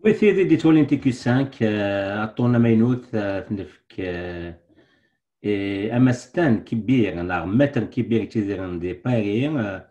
وثيري دي تولينتي كي 5 عطونا مينوث تنفك اما ستان كبير انا متر كبير تيدير دي باري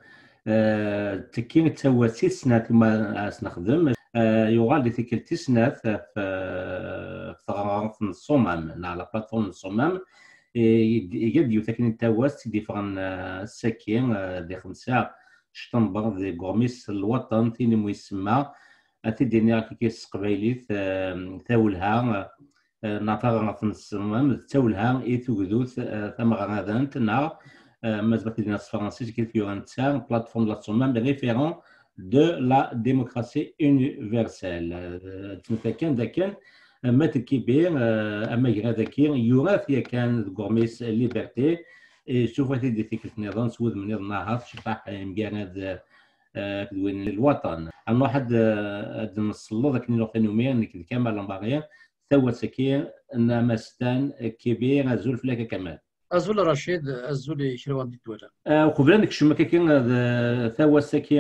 تكين تسوى 6 سنات ما نخدم يغال دي تيكل 9 سنات في غرف الصمام على بلاتفورم الصمام يجد يتكن تواس دي فرن السكين دي 5 شطنبر دي غوميس الوطن تيني ميسمى أتديني كيس قبايليت ثاولها نعطاها في الصمام ثاولها توجدوث ثم غادانت نا مازال دينا الفرنسيس كيف يورانتسا بلاتفورم لا صمام ريفيرون دو لا ديموكراسي يونيفرسال تمثل كان مات كبير اما غير كان يورا فيها كان غورميس ليبرتي شوف هذه ديك النظام سود من النهار شفاح مكان كدوين الوطن عن واحد نصلو ذاك نوخين يوميا كامل لمباغيا ثوا سكير ان مستان كبير ازول فلاكا كمال أزول رشيد أزول شروان دي دولا وقبل انك شو كاين ثوا سكير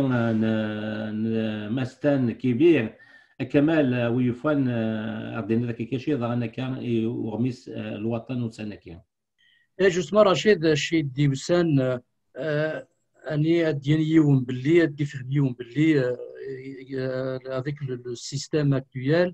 مستان كبير كمال ويفان اردنا ذاك كيشي ظهرنا كان ورميس الوطن وسنة كان جوستمون رشيد شي ديوسان اني اديني يوم باللي ادي فهم باللي avec le système actuel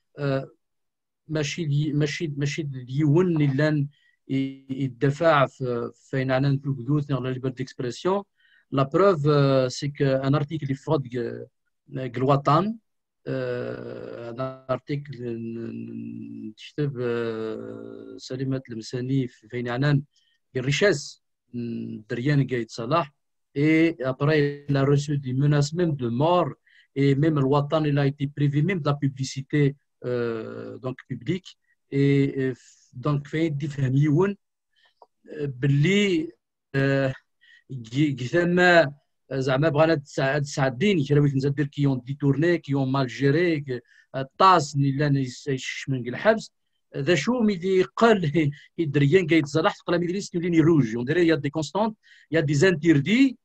ماشي اليون اللي يدفع فين عنا الحدود على ليبرتي اكسبرسيون لا بروف سي كان ارتيكل يفرض الوطن هذا ارتيكل تكتب سليمة المساني فين عنا الريشاس دريان قايد صلاح. Et après, il a reçu des menaces même de mort. Et même le Watan, il a été privé même de la publicité donc publique. Et donc, fait des familles باللي كيما زعما بغانا تساعدين كراويت نزادير كي يون ديتورني كي يون مال جيري الطاس اللي يشمن الحبس ذا شو ميدي قال الدريان قايد صلاح تقلا ميدي ليست ليني روج اون ديري يا دي كونستانت يا دي زانتيردي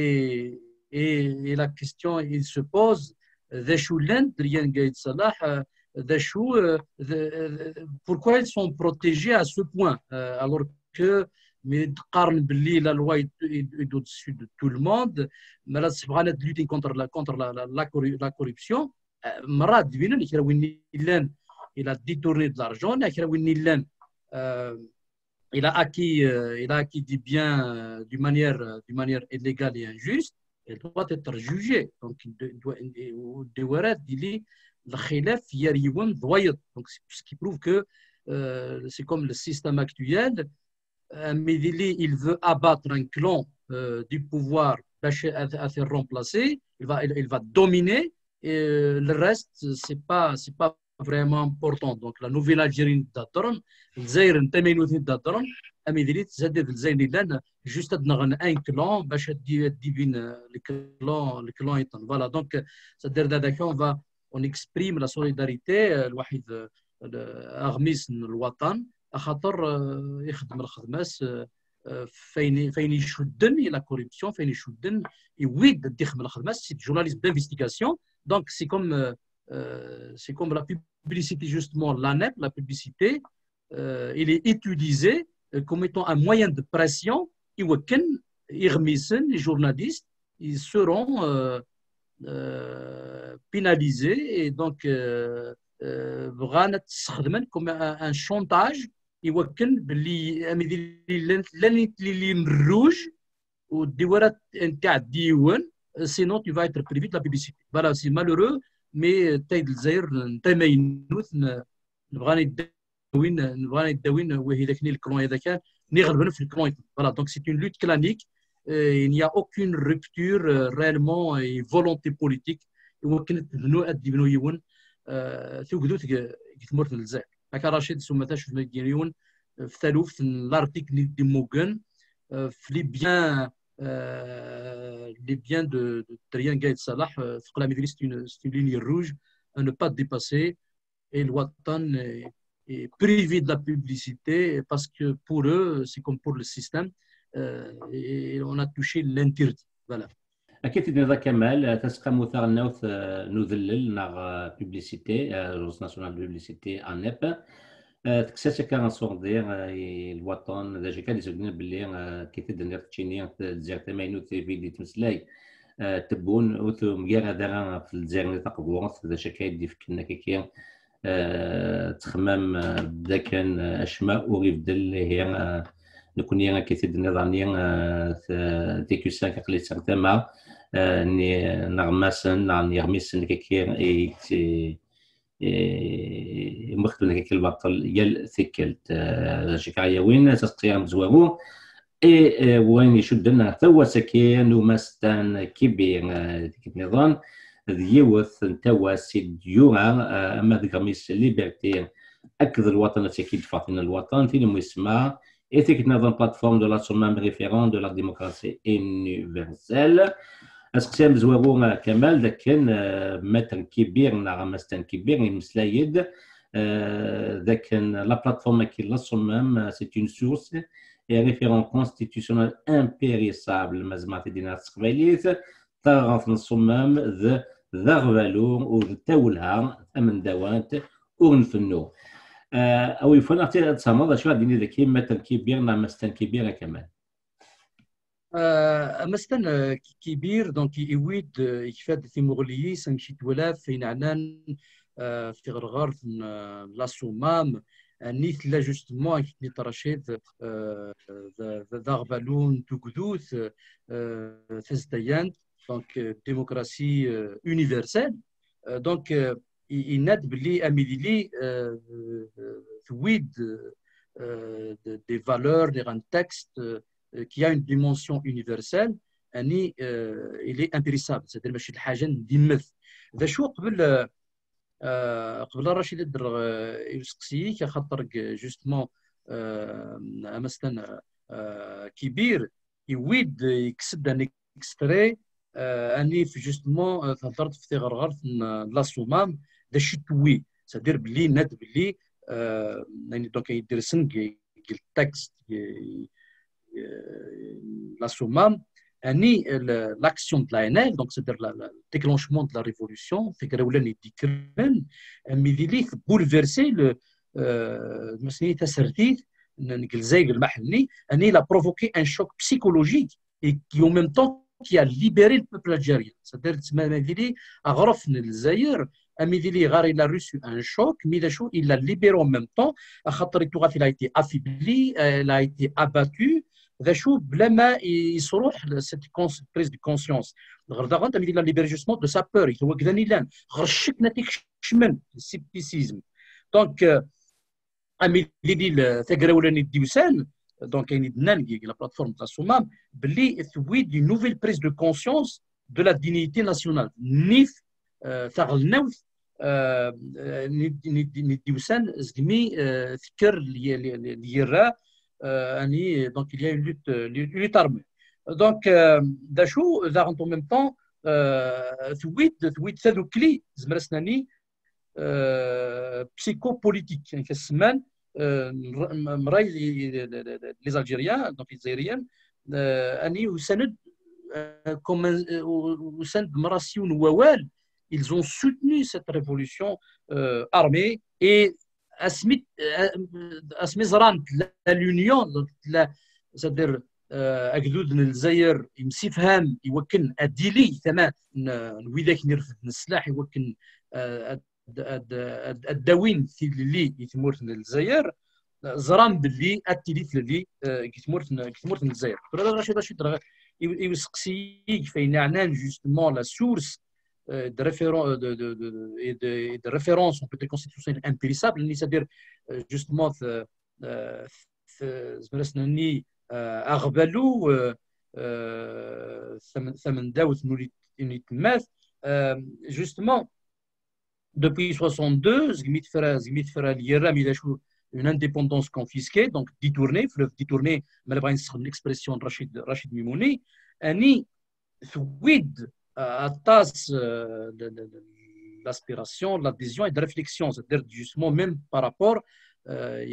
et la question il se pose ذا شو لان دريان قايد صلاح ذا شو pourquoi ils sont protégés à ce point alors que mais تقارن باللي لا لوا يدو dessus de tout le monde mais là c'est vraiment de lutter contre la corruption مرات دينا كراوين لان il a détourné de l'argent il a acquis des biens d'une manière illégale et injuste. Il doit être jugé. Donc, il doit être الخلاف يريون ضويط. Donc, ce qui prouve que c'est comme le système actuel. Il veut abattre un clan du pouvoir à faire remplacer. Il va dominer. Et le reste, c'est pas vraiment important. Donc, la nouvelle Algérie d'Adron, الجزائر انتمينوثين d'Adron, أميدريت زاد الجزائر لان juste نغن un clan باش تدي بين le clan يطن. Voilà. Donc, c'est-à-dire that on exprime la solidarité الواحد أغميس الوطن خاطر يخدم الخدماس فين يشدن الى كوريبسيون فين يشدن يويد يخدم الخدماس سي جورناليست d'investigation. Donc, c'est comme la publicité, justement, l'ANEP, la publicité, il est utilisé comme étant un moyen de pression. Les journalistes, ils seront pénalisés et donc comme un chantage. Sinon tu vas être privé de la publicité. Voilà, c'est malheureux, mais تايد الجزائر نتمينوث نبغى نداوين وهي ذاك الكلون هذا كان نغلبنا في الكلون. Voilà, donc c'est une lutte clanique. Il n'y a aucune rupture réellement et volonté politique. وكنت بنو يون توجدوت كثمرت الجزائر. هكا رشيد سما تاش في مدينيون في ثالوث لارتيكل دي موغن في لي بيان les biens de Trian Gaïd Salah, c'est une ligne rouge à ne pas dépasser. Et le Watan est privé de la publicité parce que pour eux, c'est comme pour le système, et on a touché l'interdit. Voilà. أكيد نضا كمال تسقى مثار نوث نذلل نغ بوبليسيتي روس ناسيونال بوبليسيتي انيب تكساش كان صوردير الوطن ذا كان يسجلنا باللي كي تدنر تشيني تزير تماينو في دي تمسلاي تبون وثو مجال هذا في الجزائر تقبوط ذا شكاية دي فكنا كي تخمام بدا كان اشماء وغيف دل هي نكون يانا كي نظاميا ديكو ساك قلي تما ني نغماسن يغميسن كي مختلف كي البطل يل ثكلت شكاية وين تستطيع مزوارو وين يشدنا ثوا سكين ومستان كبير ديك النظام ذيوث نتوا سيد يورا اما ذكرميس ليبرتي اكد الوطن تاكيد فاطمه الوطن تيلي يسمى ايثيك نظام بلاتفورم دو لا سومام ريفيرون دو لا ديموكراسي يونيفرسال اسقسام زوارو كمال لكن متر كبير نغ مستان كبير مسلايد لكن لا بلاتفورم كي لا سومام سي اون سورس et référent constitutionnel impérissable مزمعة دينا التقبيليت تغرف الصمام ذا غفالو وتولها ثمن دوات ونفنو او يفون اختي تصمد شو ديني ذكي مثل كبير مستن كبيره كمان مستن كبير دونك يويد يكفاد ثيمغليي سنشيت ولا فين عنان في غرغار لا صمام نيت لا جوستمون كي ترشيد ذا غفالون توكدوث تزديان دونك ديموكراسي يونيفرسال دونك يناد بلي اميديلي ثويد des valeurs d'un texte qui a une dimension universelle اني il est impérissable c'est-à-dire ماشي الحاجه ندمث ذا شو قبل رشيد الدر يسقسيك خاطر جوستمون مثلا كبير يويد يكسب ان اكستري اني في جوستمون هضرت في غرغر لا صمام ذا شتوي سادير بلي ناد بلي يعني دونك يدرسن التكست لا صمام اني لاكسيون دو لا دونك سادير الديكلونشمون دو لا ريفولوسيون فكره ولا نديكرن ميديلي بولفيرسي مسني تسرتيت الجزائر المحلي اني لا بروفوكي ان شوك بسيكولوجيك et qui en même temps qui a libéré le peuple algérien. C'est-à-dire que عرفنا الجزائر Amidili Ghar, il a reçu un choc, Midachou, il l'a libéré en même temps. Il a été affaibli, il a été abattu. Dachou, blama, il se roule cette prise de conscience. Il a libéré justement de sa peur. Il a dit qu'il a le scepticisme. Donc, Amidili, Tegraoulani Dioussen, donc la plateforme de la Soumam, il y a une nouvelle prise de conscience de la dignité nationale. Nif, ثغلنوث نديوسان زدمي فكر ليرا اني دونك il y a une lutte armée donc داشو ذا en même temps ثويت ثذوكلي زمرسناني بسيكوبوليتيك يعني كسمان مراي لي زالجيريان دونك الجزائريين اني يساند وساند مراسيون ووال. Ils ont soutenu cette révolution armée et l'union, c'est-à-dire أجدود الجزائر يمسيفهم يوكن أديلي ثمان ويداك نرفد السلاح يوكن الدواوين اللي يتمورت الجزائر زرام باللي أتيليت اللي يتمورت الجزائر. رشيد يسقسيك فين عنان justement la source de référence en côté constitutionnel impérissable, c'est-à-dire justement أغبلوا ثمن داوث نوليت ماث justement depuis 62 زميت فرا اليرام إذا شو une indépendance confisquée donc détournée fleuve détourné malgré l'expression de Rachid Mimouni أني ثويد à tasse l'aspiration, l'adhésion et de réflexion, c'est-à-dire justement même par rapport à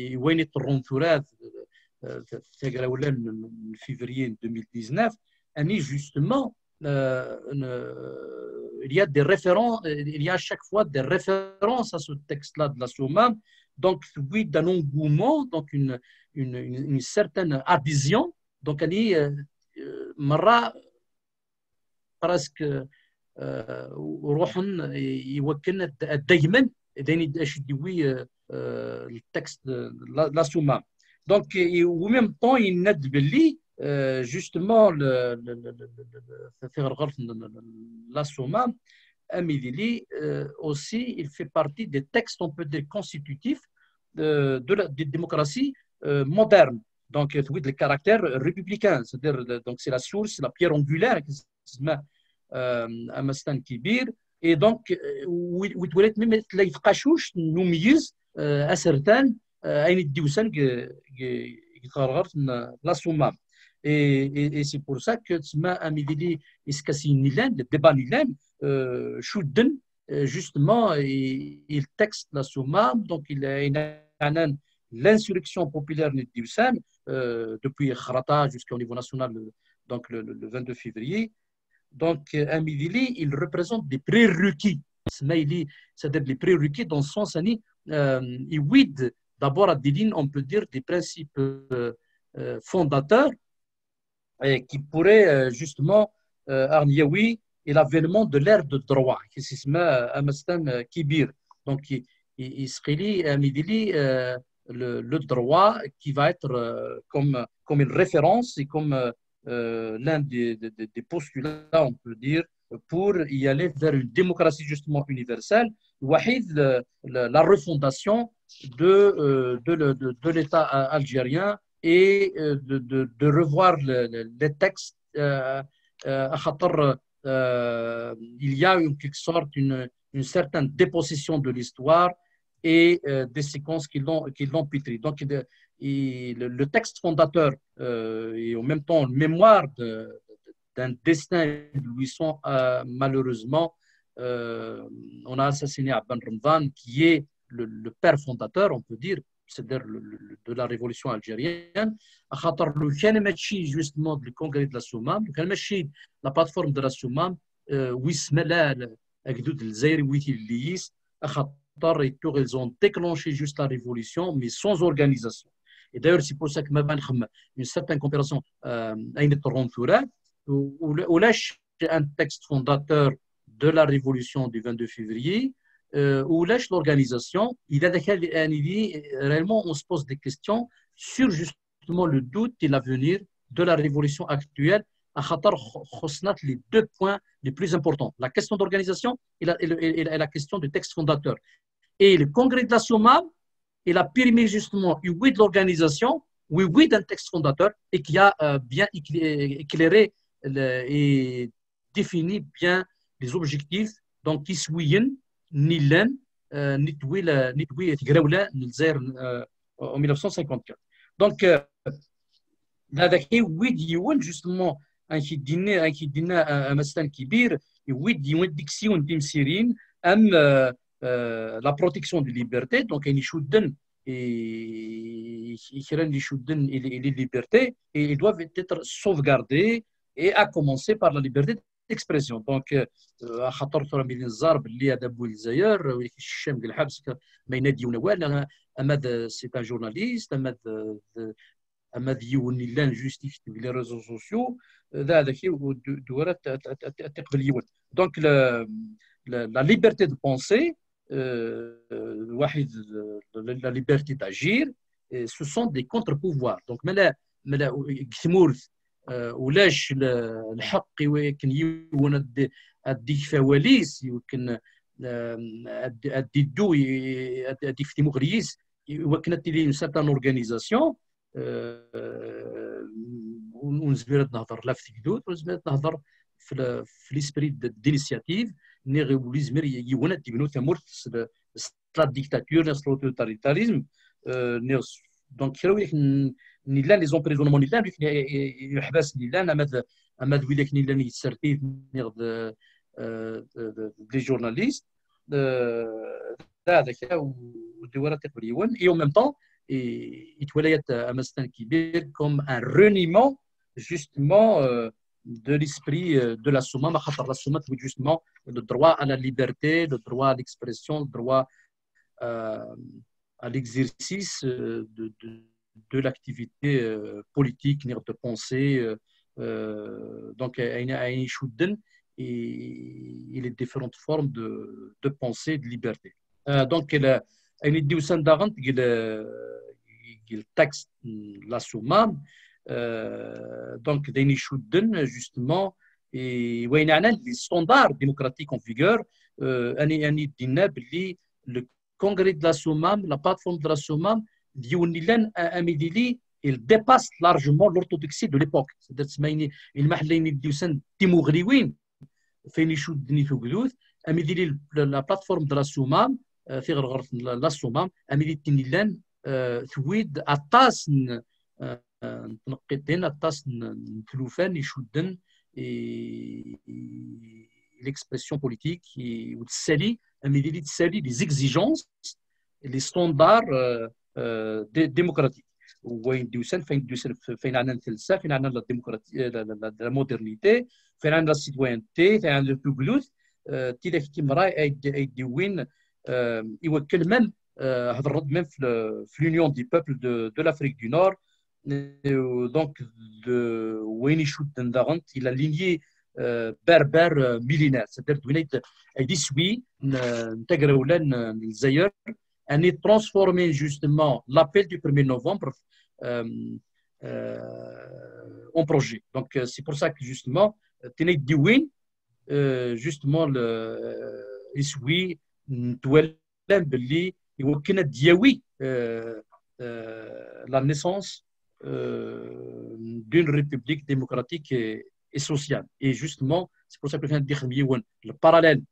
février 2019, justement il y a des références, il y a à chaque fois des références à ce texte-là de la Soumam. Donc, oui, d'un engouement, donc une certaine adhésion. Donc, elle est مرة presque وروحا يوكلنا دائما اش يدوي التكست لا سومام دونك و ميم طون يند باللي جوستومون في غرغر لا سومام اميديلي aussi il fait partie des textes on peut dire constitutifs de la démocratie moderne donc oui le caractère républicain c'est-à-dire donc c'est la source la pierre angulaire امستان كبير اي دونك وتولات ميم تلاقي قاشوش نميز اسرتان اين الديوسان يتغرغر لا سومام et c'est pour ça que تسمى اميديلي اسكاسي نيلان الديبا نيلان شودن justement il texte la soumam donc il a l'insurrection populaire de Dioussane depuis Kharata jusqu'au niveau national donc le 22 février. Donc, Amidili, il représente des prérequis. C'est-à-dire les prérequis dans le sens il guide d'abord à des lignes, on peut dire, des principes fondateurs qui pourraient justement Arniaoui et l'avènement de l'ère de droit, qui s'appelle Amastan Kibir. Donc, il serait Amidili le droit qui va être comme une référence et comme l'un des postulats, on peut dire, pour y aller vers une démocratie justement universelle, la refondation de l'État algérien et de revoir les textes. Il y a en quelque sorte une certaine dépossession de l'histoire et des séquences qui l'ont pétri. Donc, le texte fondateur et en même temps le mémoire d'un destin lui sont malheureusement on a assassiné Abban Ramdan qui est le père fondateur on peut dire c'est-à-dire de la révolution algérienne خاطر لو كان ماشي justement le congrès de la Soumam لو كان ماشي la plateforme de la Soumam ويسمى لا أجدود الجزائري ويتي الليس ils ont déclenché juste la révolution mais sans organisation. Et d'ailleurs, c'est pour ça que une certaine coopération a un texte fondateur de la révolution du 22 février, où l'organisation, réellement, on se pose des questions sur justement le doute et l'avenir de la révolution actuelle. Les deux points les plus importants, la question d'organisation et la question du texte fondateur. Et le congrès de la Soumam, il a permis justement, oui, de l'organisation, oui, d'un texte fondateur et qui a bien éclairé et défini bien les objectifs. Donc, qui souillent Nilan, Nitwi, en 1954. Donc, oui, justement, un qui dîne à Mastan Kibir, oui, diction d'Imsirin, la protection des libertés, donc il les libertés et ils doivent être sauvegardés et à commencer par la liberté d'expression. Donc, c'est un journaliste, Ahmed Youn il justifie les réseaux sociaux. Donc, la liberté de penser, la liberté d'agir, ce sont des contre-pouvoirs. Donc, ولاش الحق يمكن يون اديك فواليس يمكن اديدو اديك في مغريس وكانت لي اون سيرتان اورغانيزاسيون ونزبيرت نهضر لا في تكدود ونزبيرت نهضر في ليسبري دينيسياتيف ني وليزمير يون تبنو تمرت لا ديكتاتور لا لوتوريتاريزم دونك نيلان لي زومبريزونمون نيلان يحبس نيلان اماد ويلك نيلان يتسرتيف نيغ دي جورناليست هذاك ودوره تقريبا اي او ميم طون يتوليت امستان كبير كوم ان رونيمون جوستمون de l'esprit de la Soumam. La Soumam, justement, le droit à la liberté, le droit à l'expression, le droit à l'exercice de l'activité politique, de pensée. Donc, il y a et les différentes formes de pensée et de liberté. Donc, il y a le texte la Soumam. Donc, justement, et les standards démocratiques en vigueur, le congrès de la Soumam, la plateforme de la Soumam, il dépasse largement l'orthodoxie de l'époque. C'est-à-dire la plateforme de la Soumam, la Soumam, ثويد أطاس نقدين أطاس نتلوفان يشودن l'expression politique وتسالي أميدي تسالي les exigences les standards démocratiques وين دوسن فين عندنا الفلسفة فين عندنا لا ديمقراطية لا مودرنيتي فين عندنا لا سيتوينتي فين عندنا البوبلوث تيدا في مراي أي وين يوكل même même l'Union des peuples de l'Afrique du Nord. Donc, de Wayne Shoutendarant, il a ligné berbère millénaire. C'est-à-dire qu'il dit oui, Tagraoulan, Zayer, on est transformé justement l'appel du 1er novembre en projet. Donc, c'est pour ça que justement, Tenek Diwin, justement, le oui, Douel Belli, وكنا دياوي la naissance d'une république démocratique et sociale. Et justement, c'est pour ça que le parallèle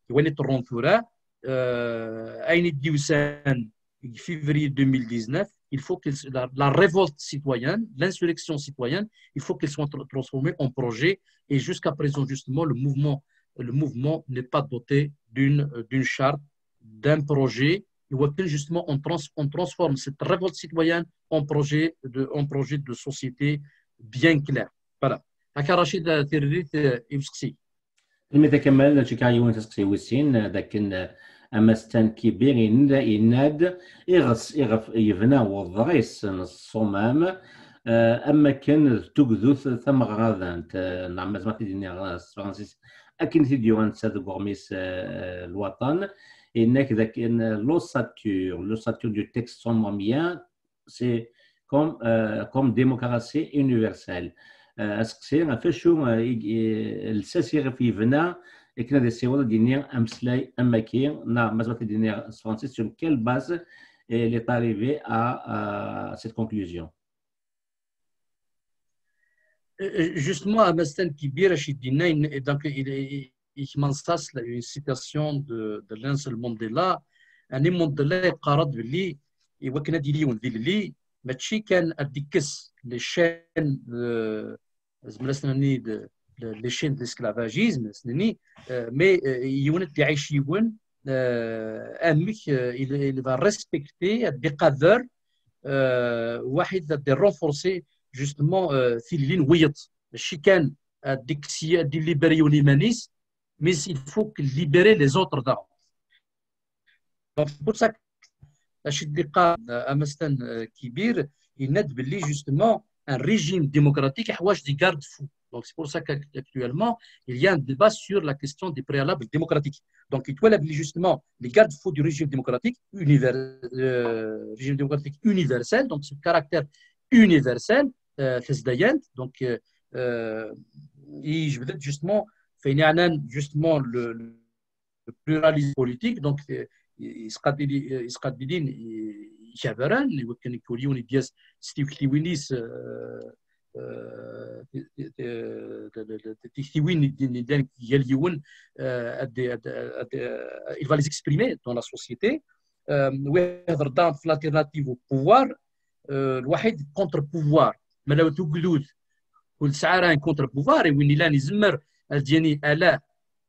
en février 2019, il faut que la révolte citoyenne, l'insurrection citoyenne, il faut qu'elle soit transformée en projet. Et jusqu'à présent, justement, le mouvement n'est pas doté d'une charte, d'un projet. Justement, on transforme cette révolte citoyenne en projet de société bien clair. Voilà. هكا رشيد تيريت يمسكسي. لماذا كمال شكايون تسقسي وسين لكن أمستان كبير يناد يغف يبنى وضغيس الصمام أما كان تقذوث ثم غاذان نعم ما تديني فرانسيس أكن تديوان ساد غورميس الوطن إنك ذاك l'ossature du texte sommamien c'est comme démocratie universelle. أسقسي فاشو الساسي في يبنى كنا دي سيوضا دينيا أمسلاي أماكي نعم مازال دينيا فرانسيس sur quelle base elle est arrivée à cette conclusion. Justement, à Mastan Kibir, donc ich m'ensas une citation de Nelson Mandela. أنا Mandela قارض باللي وكنا ديلي ونذيل لي ماشي كان أديكس للشين زملسناني les chaînes d'esclavagisme, mais il va respecter des cadres, de renforcer justement Philin Wiyat, le chicane des libéraux-humanistes, mais il faut libérer les autres d'avant. Donc, c'est pour ça que Chidika Amastan Kibir, il n'aide justement un régime démocratique des garde-fous. Donc, c'est pour ça qu'actuellement, il y a un débat sur la question des préalables démocratiques. Donc, il doit justement les garde-fous du régime démocratique universel, donc ce caractère universel, donc, et je veux dire justement, le pluralisme politique, donc, il se Chabaran, les Wakanikolio, les Dias, Steve Kliwinis, il va les exprimer dans la société. L'alternative au pouvoir, le contre-pouvoir. Mais là, tout le monde, un contre-pouvoir, et il a nizmer, al-Diani, Allah,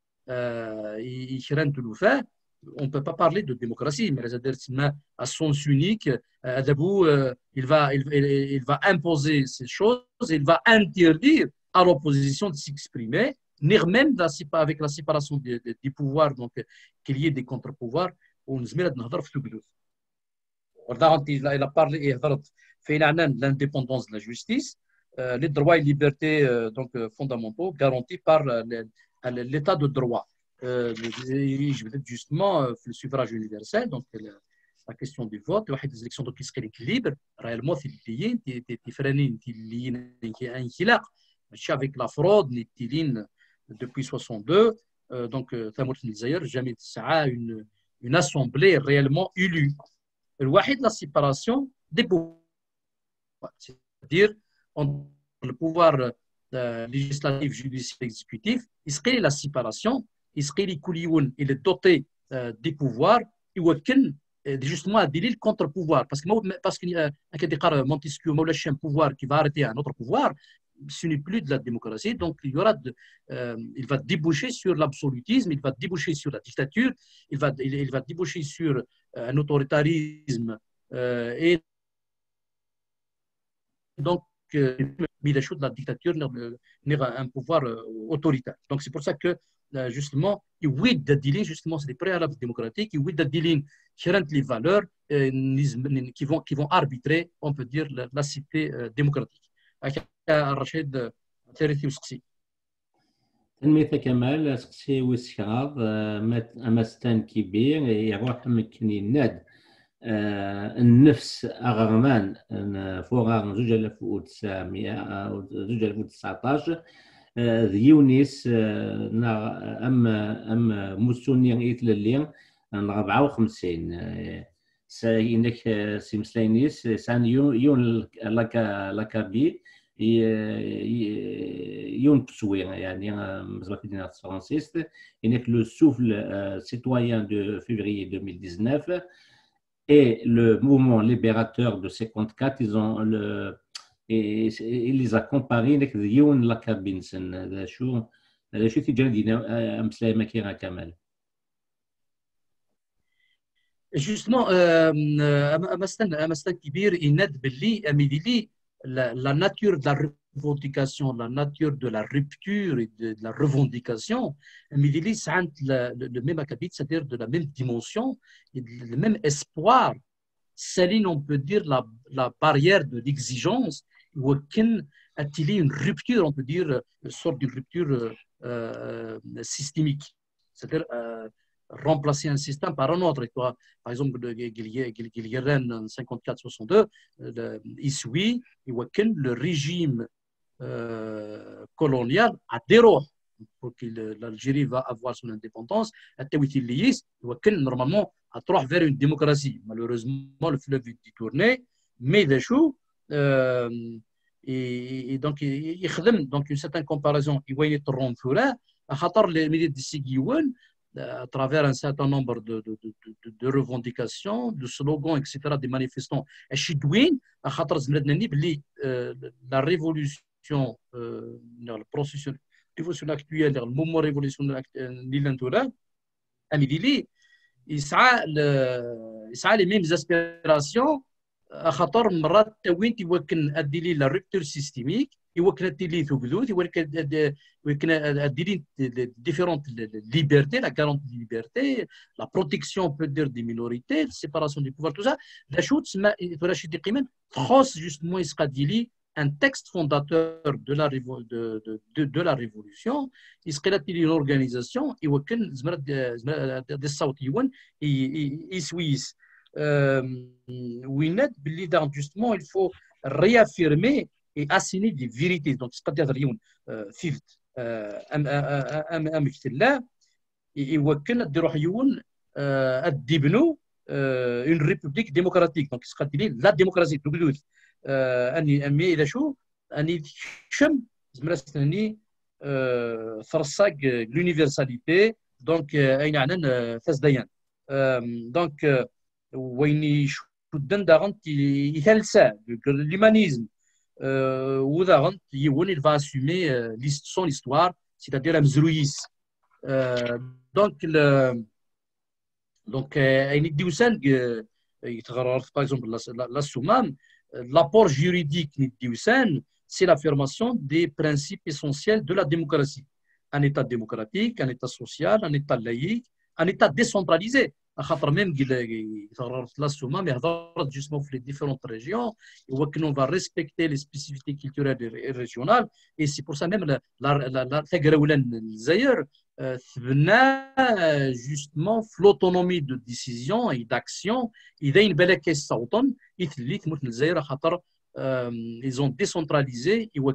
il tout le fait. On ne peut pas parler de démocratie, mais à sens unique, il va imposer ces choses, il va interdire à l'opposition de s'exprimer, ni même avec la séparation des pouvoirs, donc qu'il y ait des contre-pouvoirs. Il a parlé et de l'indépendance de la justice, les droits et libertés donc, fondamentaux garantis par l'état de droit. Je veux dire justement le suffrage universel, donc la question du vote, des élections qui seraient libres, réellement, avec la fraude, depuis 62, donc jamais une assemblée réellement élue. La séparation des pouvoirs, c'est-à-dire entre le pouvoir législatif, judiciaire, exécutif, il serait la séparation, il serait il est doté des pouvoirs, et justement à délire le contre-pouvoir. Parce qu'il y a Montesquieu, un pouvoir qui va arrêter un autre pouvoir, ce n'est plus de la démocratie, donc il va déboucher sur l'absolutisme, il va déboucher sur la dictature, il va déboucher sur un autoritarisme et donc mais la chose de la dictature n'est un pouvoir autoritaire. Donc c'est pour ça que justement justement c'est des préalables démocratiques, les valeurs qui vont arbitrer, on peut dire, la cité démocratique. رشيد ثالثي وسقسي تنمية كمال سقسي وسكراض أمستان كبير يروح مكني الناد النفس أغرمان فوغار 2019 ذيونيس أم موسوني إتلالين 54 ساينك سيمسلاينيس سان يون لاكابي يون بسوي يعني مزبط في الدينار الفرنسيس إنك لو سوفل citoyen de février 2019 et le mouvement libérateur de 54 il les a comparés avec يون لاكابينسن هذا شو تجري دينا أمسلاي مكيرا كمال. Justement, Amastan Kibir, il n'aide la nature de la revendication, la nature de la rupture et de la revendication, c'est le même acabit, c'est-à-dire de la même dimension et le même espoir. Céline, on peut dire la barrière de l'exigence, ou qu'il y a une rupture, on peut dire, une sorte de rupture systémique. C'est-à-dire remplacer un système par un autre. Par exemple, Guilherme en 54-62, Issoui, le régime colonial a déroulé pour que l'Algérie va avoir son indépendance. Normalement, à trois vers une démocratie. Malheureusement, le fleuve est détourné, mais des choux. Et donc, il y a une certaine comparaison. Il y a les médias de Sigiyouan à travers un certain nombre de revendications, de slogans, etc., des manifestants. La révolution, le processus actuel, le mouvement révolutionnaire il a les mêmes aspirations. خاطر مرات وين يمكن اديلي لا رupture systémique يمكن اديلي ثقلوث يمكن اديلي différentes libertés, la garantie de liberté, la protection on peut dire des minorités, la séparation du pouvoir, tout ça la chose تسمى رشيد قيمان تخص justement يسقى un texte fondateur de la révolution يسقى une organisation يمكن زمرات الصوتيون يسويس justement, il faut réaffirmer et assigner des vérités. Donc, c'est-à-dire une république démocratique. Donc, c'est-à-dire la démocratie. l'universalité. Donc, donc وين يشدن داغنت يهلسا l'humanisme وداغنت يون il va assumer son histoire, c'est-à-dire la mzrouis. Donc أين الديوسان يتغرر par exemple la soumam l'apport juridique الديوسان c'est l'affirmation des principes essentiels de la démocratie. Un État démocratique, un État social, un État laïque, un État décentralisé. خاطر même la Souma mais justement les différentes régions et qu'on va respecter les spécificités culturelles et régionales et c'est pour ça même la Zaïre justement l'autonomie de décision et d'action ils ont décentralisé et on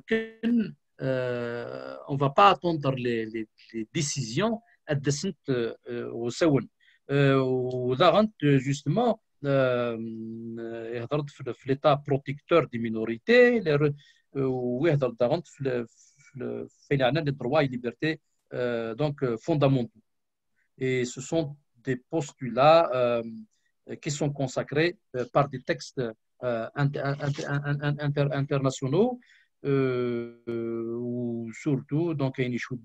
ne va pas attendre les décisions au Saoul. وضغط justement يهضر في l'état protecteur des minorités ويهضر ضغط في عندنا les droits et libertés donc fondamentaux et ce sont des postulats qui sont consacrés par des textes internationaux ou surtout donc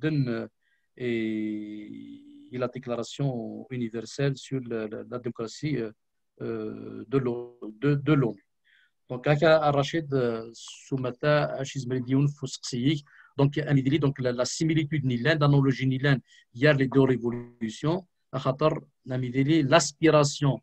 et la déclaration universelle sur la démocratie de l'ONU. Donc, Rachid Soumata Achizmedion Foussik, donc la similitude nilaine, l'analogie nilaine, il y a les deux révolutions, l'aspiration,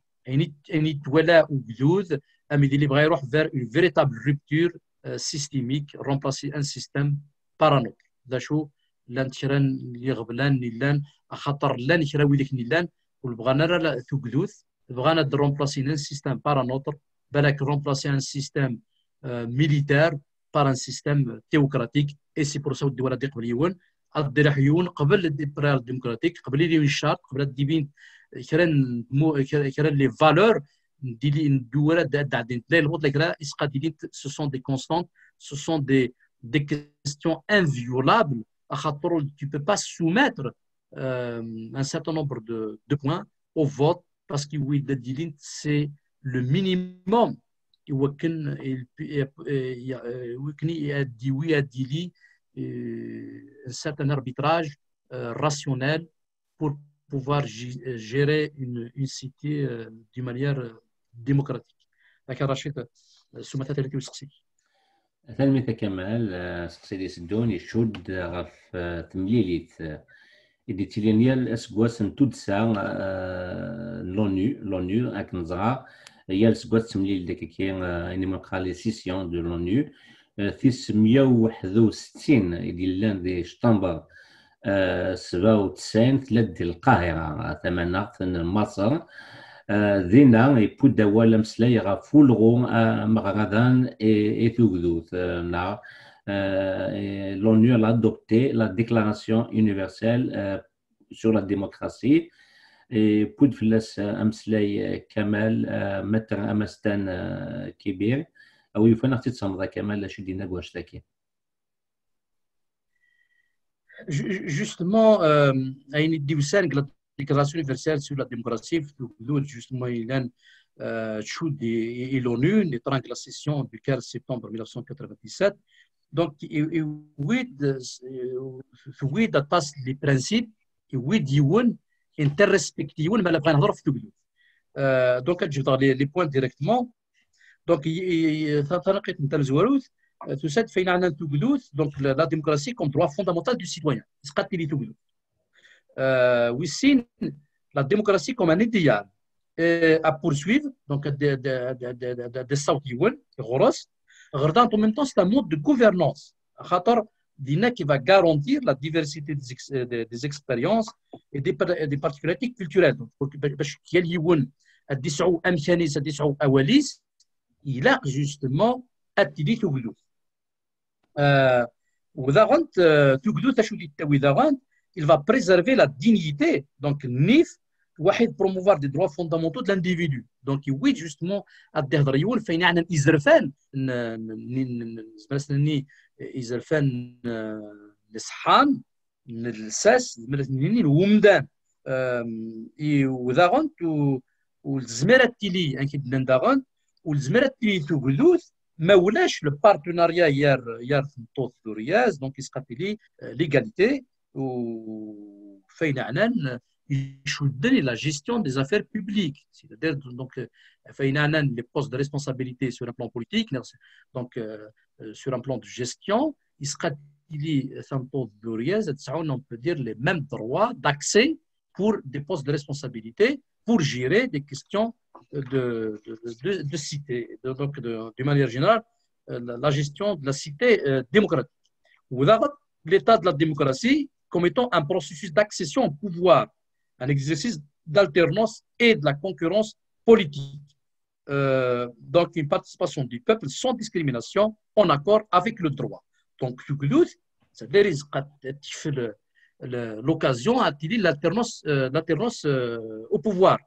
vers une véritable rupture systémique, remplacer un système par un autre. لان يغبلان نيلان خاطر لان كراوي ديك نيلان وبغانا راه ثوكدوث بغانا درومبلاسي ان سيستيم بار ان اوتر بالك رومبلاسي ان سيستيم ميليتير بار ان سيستيم تيوكراتيك اي سي بور سا الدول دي قبل يون الدير حيون قبل الديبرال ديمقراطيك قبل لي الشارت قبل الديبين كران لي فالور ديال الدول دادين لا الوضع لكرا اسقادين سو سون دي كونستانت سو سون دي كيستيون انفيولاbles. Tu ne peux pas soumettre un certain nombre de points au vote parce que oui, c'est le minimum. Un certain arbitrage rationnel pour pouvoir gérer une cité d'une manière démocratique. ثلميذ كمال سقسيدي سدون يشود غف تمليليت إدي تيلينيال أسقواس تودسا لونو أكنزغا هي الأسقواس تمليل ديك كي إنما قال سيسيون دو لونو ثيس 161 إدي لان دي شطنبر 97 ثلاث ديال القاهرة ثمانية مصر ذينا يبود ولا مسلاي غفولغو مغادان et Tougdout. L'ONU a adopté la déclaration universelle sur la démocratie et بود فلاس امسلاي كمال متر امستان كبير او يفنا اختي تصمد كمال شدينا واش تاكي justement اين ديوسان la déclaration universelle sur la démocratie justement il a Choud et l'ONU la session du 15 septembre 1997 donc oui d'attache les principes oui ديون interrespectivement mais la vraie نهضر في Toulouse donc je vais les points directement donc طريقة نتاع الزواروث تسد فين عندنا Toulouse donc la démocratie comme droit fondamental du citoyen اسقات لي Toulouse aussi la démocratie comme un idéal à poursuivre donc des sautiwon gros regardant en même temps c'est un mode de gouvernance khatar dina qui va garantir la diversité des expériences et des particularités culturelles donc باش يليون الدسعو امكانيس الدسعو اواليس الى justement اتدي توغلو وذا غنت توغلو تشو دي وذا غنت il va préserver la dignité donc NIF واحد promouvoir des droits fondamentaux de l'individu donc oui justement الدهضريون فين عندنا إزرفان زمرسني إزرفان الصحان الساس زمرسني الومدان وذا غنت والزميرة التيلي أكيد نداغن والزميرة التيلي تقولوث ما ولاش لو بارتناريا يار في دورياز دونك يسقط لي ليغاليتي وفين عنان يشدني la gestion des affaires publiques. C'est-à-dire, donc, les postes de responsabilité sur un plan politique, donc, sur un plan de gestion, il sera on peut dire les mêmes droits d'accès pour des postes de responsabilité pour gérer des questions de cité. Donc, de manière générale, la gestion de la cité démocratique. L'état de la démocratie comme étant un processus d'accession au pouvoir, un exercice d'alternance et de la concurrence politique. Donc, une participation du peuple sans discrimination en accord avec le droit. Donc, c'est-à-dire l'occasion à utiliser l'alternance au pouvoir.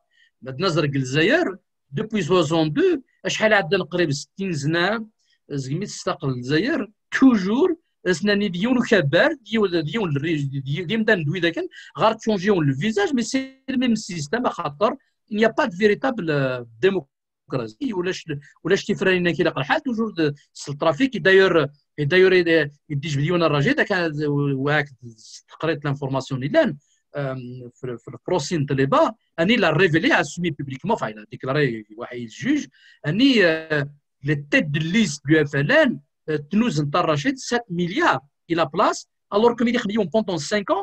Depuis 62, شحال عندنا قريب 60 سنه زعما تستقل الجزائر توجور اسناني ديون وكبار ديال ندوي ذاك غير تشونجيون لو فيزاج مي سي الميم سيستيم خاطر il n'y a pas de véritable démocratie ولاش تفرانينا كي لاقى الحال توجور الترافيك داير يديش بديون الرجاء ذاك واك قريت لانفورماسيون اللي في البروسين طلبه اني لا ريفيلي اسومي بوبليكمون enfin il a déclaré واحد الجوج اني لي تيت دو ليست دو اف ال ان تنوز نتاع الرشيد 7 مليار الى بلاص alors que ملي خديهم pendant 5 ans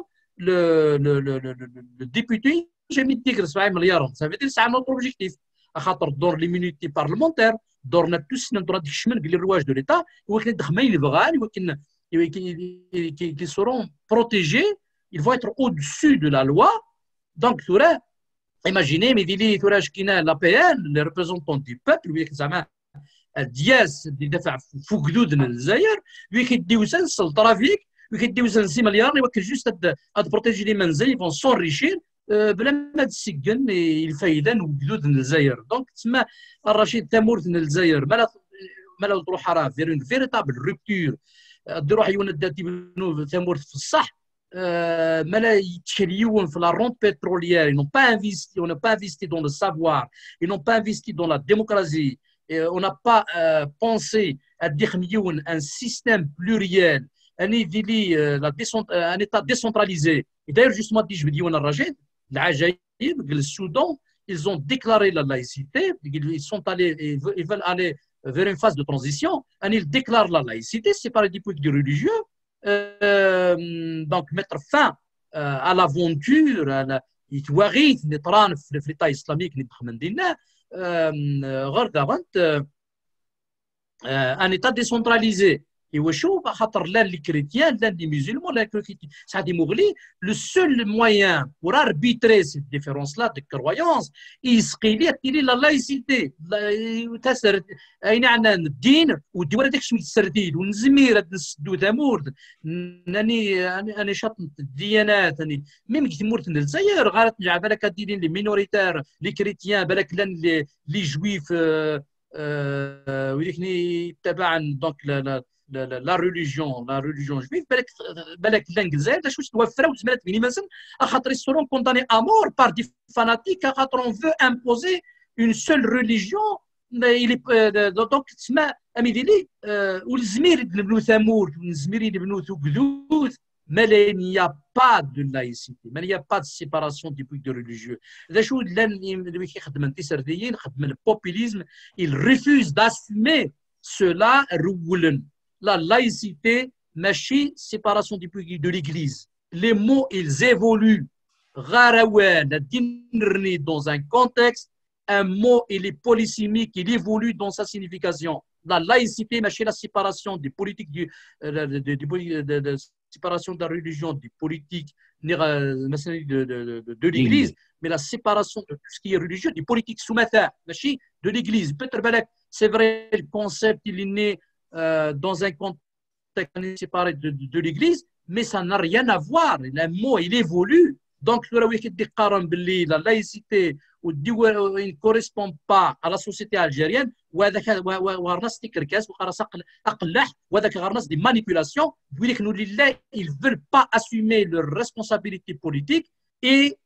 le député جامي تيكر 7 مليار ça veut dire c'est un autre objectif خاطر دور ليمينيتي بارلمونتير دورنا توسنا دور هذيك الشمال قال لي الرواج دو ليتا ولكن الدخمين اللي بغان ولكن qui seront protégés. Ils vont être au-dessus de la loi. Donc, imaginez, mais l'APN, les représentants du peuple, lui, الدياس اللي دفع فوق جدودنا للجزائر lui كيديو سنس الترافيك وكيديو سنس 6 مليار يوكل جوست هاد بروتيجي لي منزل يفون سونريشير بلا ما تسجن الفايده وجدودنا للجزائر دونك تسمى الرشيد تمورت للجزائر مالا تروح راه فير اون فيريتابل روبتور ديروا حيوان داتي بنو تمورت في الصح مالا يتشريون في لا رونت pétrolière. Ils n'ont pas investi, on n'a pas investi dans le savoir, ils n'ont pas investi dans la démocratie, on n'a pas pensé à dire un système pluriel, un état décentralisé. Et d'ailleurs, justement, je me dis, on a rajé, le Soudan, ils ont déclaré la laïcité, ils veulent aller vers une phase de transition, et ils déclarent la laïcité, séparée du politique du religieux. Donc mettre fin à l'aventure يتواريث نطران في الإطار الإسلامي اللي مدينة غير دابا ان ايتا ديسونتراليزي ايوا شو خاطر لا لي كريتيان لا لي مسلمون لا ساعه دي مغلي لو سول موين بور اربيتري سيت ديفيرونس لا دو كرويونس يسقيلي تيلي لا لايسيتي تسر اين عندنا الدين والدول داكشي متسرديد ونزمير نسدو تامورد اني شاط الديانات اني ميم كي تمورت للجزائر غير ترجع بالك ديرين لي مينوريتير لي كريتيان بالك لي جويف ولكن تبعا دونك لا ريليجيون جويف بالك الانجليزيه شو توفروا زمرات بيني مثلا خاطر يسورون كونداني امور بار دي فاناتيك خاطر اون فو امبوزي اون سول ريليجيون دونك تسمى اميديلي والزمير بنو ثمود والزمير بنو ثقدود mais il n'y a pas de laïcité, mais il n'y a pas de séparation du public de religieux. Le populisme, il refuse d'assumer cela. La laïcité, machi, séparation du public de l'Église. Les mots, ils évoluent. Dans un contexte, un mot, il est polysémique, il évolue dans sa signification. La laïcité, machi, la séparation des politiques séparation de la religion, du politique, de l'Église, mais la séparation de tout ce qui est religieux, du politique soumetteur, de l'Église. Peut-être c'est vrai, le concept, il est né dans un contexte séparé de l'Église, mais ça n'a rien à voir. Le mot, il évolue. Donc, la laïcité ne correspond pas à la société algérienne. Des manipulations. Ils ne veulent pas assumer leurs responsabilités politiques et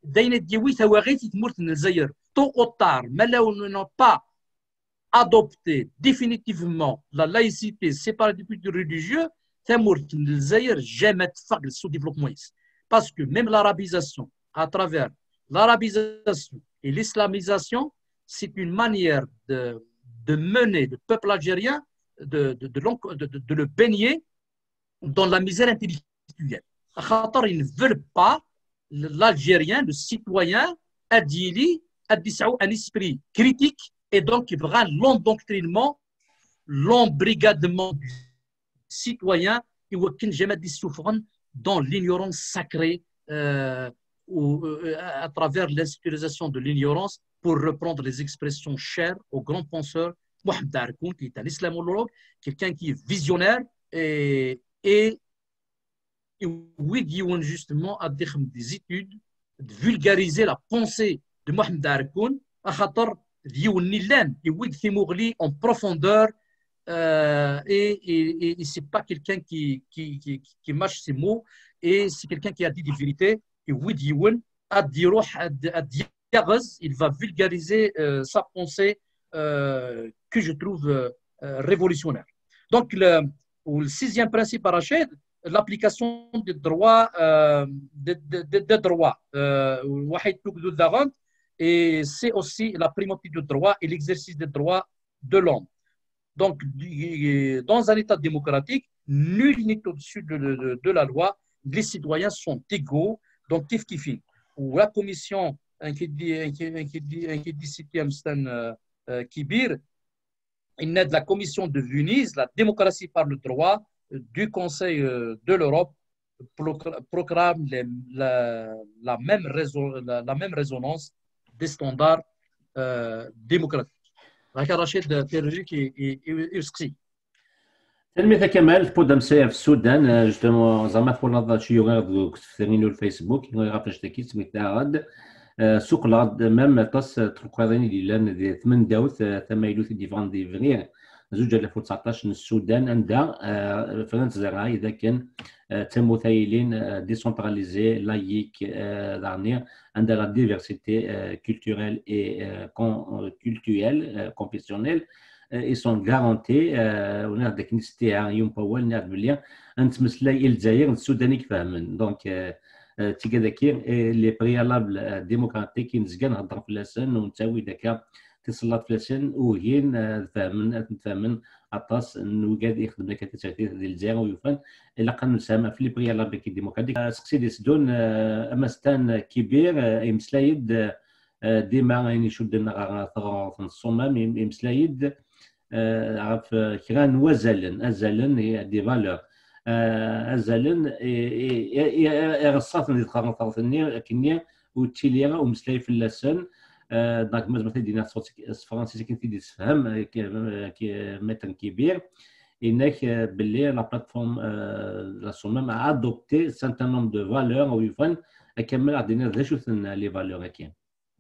tôt ou tard, mais là où ils n'ont pas adopté définitivement la laïcité séparée du culte religieux, jamais sous développement. Parce que même l'arabisation, à travers l'arabisation et l'islamisation, c'est une manière de mener le peuple algérien, de le baigner dans la misère intellectuelle. Ils ne veulent pas l'Algérien, le citoyen, adili, un esprit critique, et donc il fera l'endoctrinement, l'embrigadement du citoyen, et aucun jamais des souffrants dans l'ignorance sacrée à travers l'institutionnalisation de l'ignorance, pour reprendre les expressions chères au grand penseur Mohamed Harkoun, qui est un islamologue, quelqu'un qui est visionnaire et oui, justement à des études de vulgariser la pensée de Mohamed Harkoun à khatar Nilan et Wigthimourli en profondeur et c'est pas quelqu'un qui mâche ses mots, et c'est quelqu'un qui a dit des vérités. Et Wigthimourli il va vulgariser sa pensée que je trouve révolutionnaire. Donc le sixième principe à Rachid, l'application des droits et c'est aussi la primauté du droit et l'exercice des droits de l'homme. Donc, dans un État démocratique, nul n'est au-dessus de la loi. Les citoyens sont égaux. Donc, kifi. Ou la commission qui dit Kibir, il naît de la commission de Venise, la démocratie par le droit du Conseil de l'Europe, proclame la même résonance des standards démocratiques. Rachid Terjik et تلميذ كمال تبدا مسايا في السودان جوستومون زعما فور شي يوغ كنت في الفيسبوك غير فاش تاكيت سميتها غاد سوق الغد مام طاس تقراني ديال دي 8 داوت تمايلوت ديفرون دي فغير زوج 2019 السودان عندها فرنسا زرعه اذا كان تمثيلين ديسونتراليزي لايك دارنير عندها لا ديفيرسيتي كولتوريل اي كولتوريل كونفيسيونيل ils sont garantis وناخذ داك النيس تاعها يوم باول ناخذ بلي نتمسلاي الجزائر السوداني كفاهمن دونك تيكا داكي لي بريالابل ديموكراتيك نزكا نهضر في لسان ونتاوي داكا تصلات في لسان وهين فاهمن عطاس انه قاعد يخدم لك التاثير ديال الجزائر ويفان الا كان نسامع في لي بريالابل ديموكراتيك سقسي دي سدون امستان كبير يمسلايد ديما يعني شد في الصومام يمسلايد عرف كران وزلن هي دي فالور ازلن يغصات ندير طرفني كنيا وتيليا ومسلاي في اللسان دونك مثلا دينا صوت فرنسي كنت تفهم مثلا كبير انك باللي لا بلاتفورم لا صومام ادوبتي سانتان نوم دو فالور ويفان كمل عندنا ذا شو لي فالور كاين.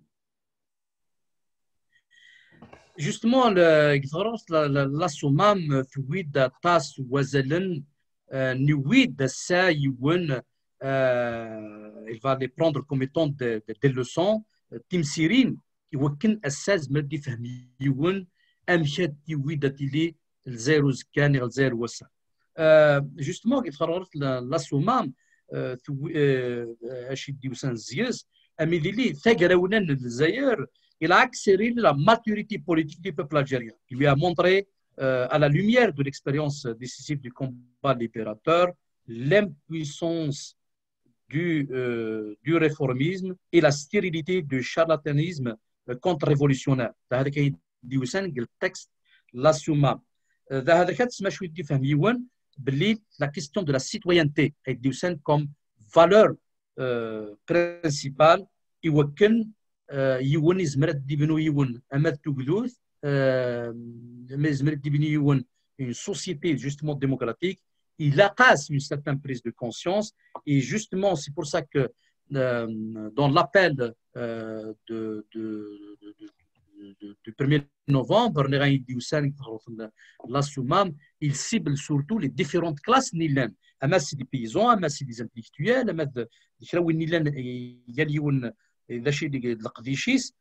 Justement, la SOMAM تويد تاس وزلن نويد سايون il va les prendre comme étant des leçons تمسيرين يوكن أساس مردي فهميون أمشات يويد تلي الزيروز كان الزيرو وسا justement la SOMAM أشي ديوسان زيز أمي لي ثقرونا الجزائر. Il a accéléré la maturité politique du peuple algérien. Il lui a montré, à la lumière de l'expérience décisive du combat libérateur, l'impuissance du réformisme et la stérilité du charlatanisme contre-révolutionnaire. Le texte, la SOMAM. La question de la citoyenneté est comme valeur principale. يون يزمرد ديبنو يون امات توغلوث ما يزمرد ديبنو يون une société justement démocratique. Il apaise une certaine prise de conscience et justement c'est pour ça que dans l'appel du 1er novembre la SOMAM il cible surtout les différentes classes nilan. اما سي دي paysans, اما سي دي intellectuels, اما شراوي نيلان ياليون ذا شي القديشيس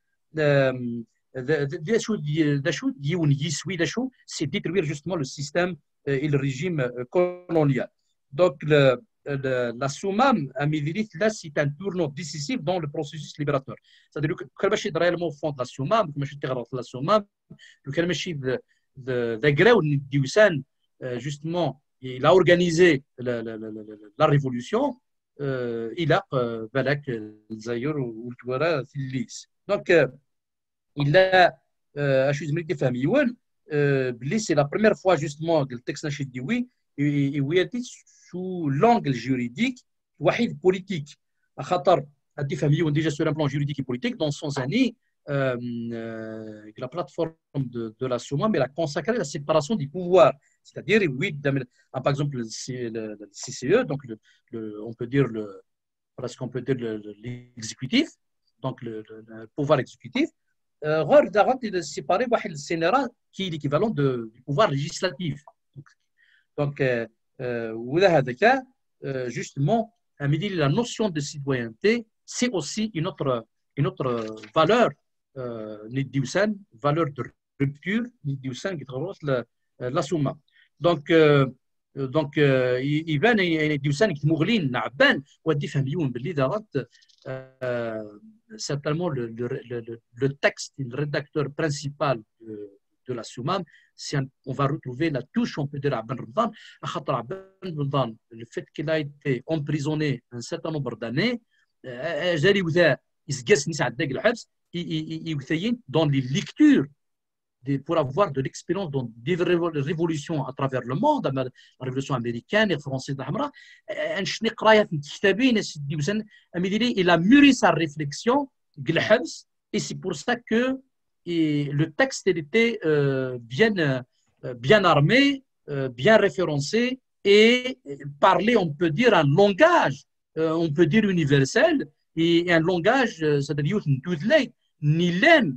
ذا شو ديون يسوي ذا شو سي ديتروير جوستمون لو سيستيم اي لو ريجيم كولونيال. دونك la SOMAM a mis là, c'est un tournant décisif dans le processus libérateur. C'est-à-dire que quand je suis réellement au fond de la SOMAM, quand je suis intégré dans la SOMAM, quand je suis de Gréoud Dioussen, justement, il a organisé la révolution. Il a Balak Zayur ou Touara Thilis. Donc, il a acheté des familles. C'est la première fois justement que le texte n'a dit oui. Et oui, sous l'angle juridique, wahid politique. À Khatar, a des familles déjà sur un plan juridique et politique, dans 100 années, la plateforme de la SOMAM, elle a consacré la séparation des pouvoirs. C'est-à-dire, oui, par exemple, le CCE, donc on peut dire presque on peut dire l'exécutif, donc le pouvoir exécutif, il est séparé par le Sénat qui est l'équivalent du pouvoir législatif. Donc, justement, la notion de citoyenneté, c'est aussi une autre valeur, valeur de rupture, qui traverse la SOMAM. Donc, il va y avoir des gens qui mourlin, na'ban, ou des familles qui certainement le texte, le rédacteur principal de la SOMAM, on va retrouver la touche, on peut dire, à Ben Ramadan. Le fait qu'il a été emprisonné un certain nombre d'années, dans les lectures pour avoir de l'expérience dans des révolutions à travers le monde, la révolution américaine et française, il a mûri sa réflexion, et c'est pour ça que le texte il était bien armé, bien référencé et parlait, on peut dire, un langage, on peut dire universel, et un langage, c'est-à-dire ni l'aime,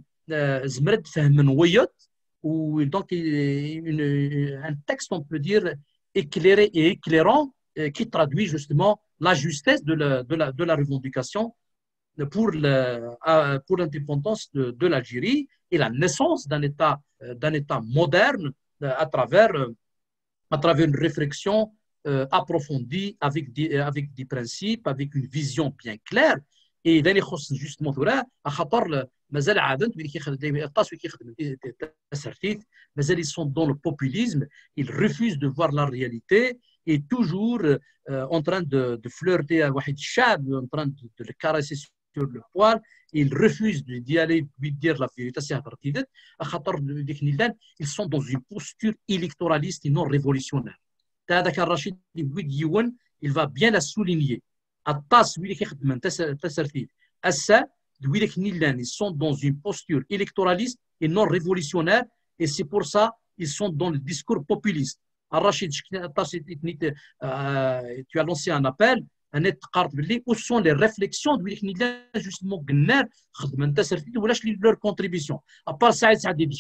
ou donc un texte, on peut dire, éclairé et éclairant, qui traduit justement la justesse de la revendication pour l'indépendance de l'Algérie et la naissance d'un État moderne à travers une réflexion approfondie avec des principes, avec une vision bien claire. Et là, justement, ils sont dans le populisme, ils refusent de voir la réalité et toujours en train de flirter avec Wahid Chab, en train de le caresser sur le poil. Ils refusent d'y aller lui dire la vérité. Ils sont dans une posture électoraliste et non révolutionnaire. Il va bien la souligner. Ils sont dans une posture électoraliste et non révolutionnaire, et c'est pour ça qu'ils sont dans le discours populiste. Rachid, tu as lancé un appel. Où sont les réflexions de justement leur contribution à part ça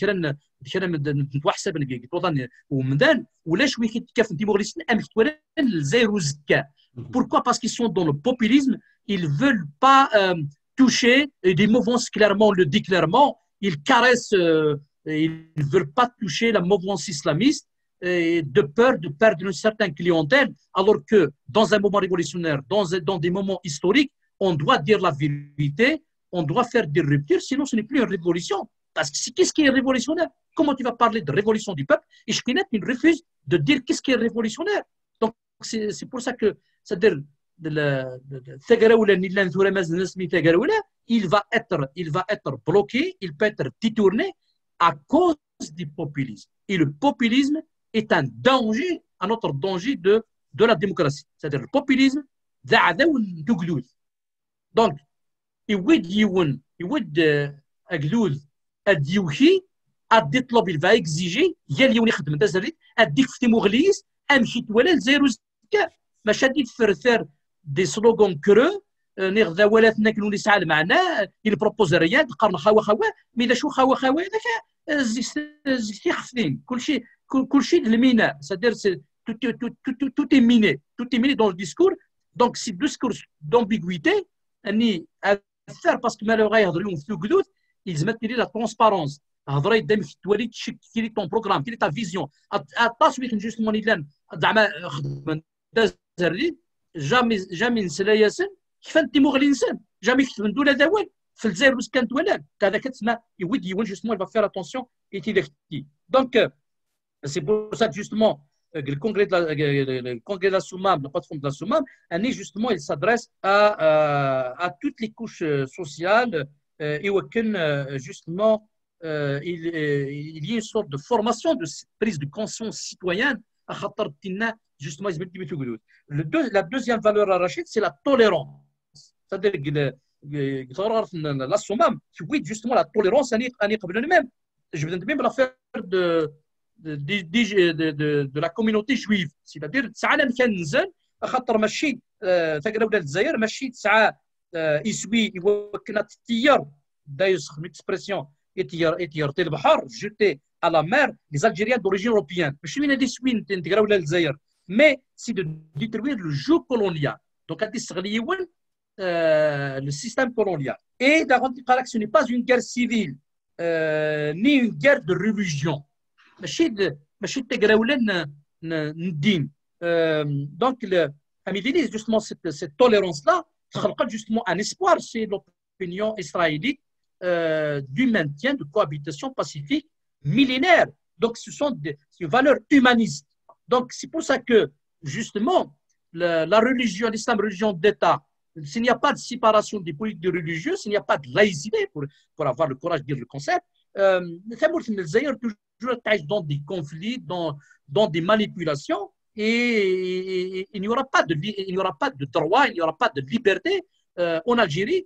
pourquoi? Parce qu'ils sont dans le populisme, ils ne veulent pas toucher, et des mouvances clairement le dit clairement, ils caressent, ils ne veulent pas toucher la mouvance islamiste de peur de perdre une certaine clientèle, alors que dans un moment révolutionnaire, dans des moments historiques, on doit dire la vérité, on doit faire des ruptures, sinon ce n'est plus une révolution. Parce que qu'est-ce qui est révolutionnaire? Comment tu vas parler de révolution du peuple? Et Shkinet, il refuse de dire qu'est-ce qui est révolutionnaire. Donc c'est pour ça que, c'est-à-dire, il va être bloqué, il peut être détourné à cause du populisme. Et le populisme est un danger, un autre danger de la démocratie. C'est-à-dire le populisme, donc, il va exiger, des slogans creux, il propose rien, mais c'est-à-dire tout est miné dans le discours. Donc c'est discours d'ambiguïté parce que malheureusement ils mettent la transparence. Quel est ton programme, quelle est ta vision justement جامي نسلا ياسن كيف انت مغلي انسان جامي كتب ندول هذا وين في الجزائر واش كانت ولا هذا كتسمى يود يون جوستمون il va faire attention et il est donc c'est pour ça que justement le congrès de la Soumam, la plateforme de la Soumam, justement il s'adresse à toutes les couches sociales et aucun justement il y a une sorte de formation de prise de conscience citoyenne à خاطر justement la deuxième valeur à Rachid c'est la tolérance. C'est-à-dire que la Soumam, oui, justement, la tolérance, même. Je veux dire, même l'affaire de la communauté juive. C'est-à-dire, ça a un كنزل خاطر ماشي تقراو الجزائر ماشي تسعى يسوي كنا تطير دايوس l'expression يطير البحر jeté à la mer les Algériens d'origine européenne. ماشي من هذه سوين تقراو الجزائر. Mais c'est de détruire le jeu colonial. Donc, à le système colonial. Et que ce n'est pas une guerre civile, ni une guerre de religion. Donc, justement, cette tolérance-là, justement un espoir chez l'opinion israélite du maintien de cohabitation pacifique millénaire. Donc, ce sont des valeurs humanistes. Donc, c'est pour ça que, justement, la religion, l'islam, religion d'État, s'il n'y a pas de séparation des politiques religieuses, s'il n'y a pas de laïcité, pour avoir le courage de dire le concept, toujours dans des conflits, dans des manipulations, et il n'y aura pas de droit, il n'y aura pas de liberté en Algérie.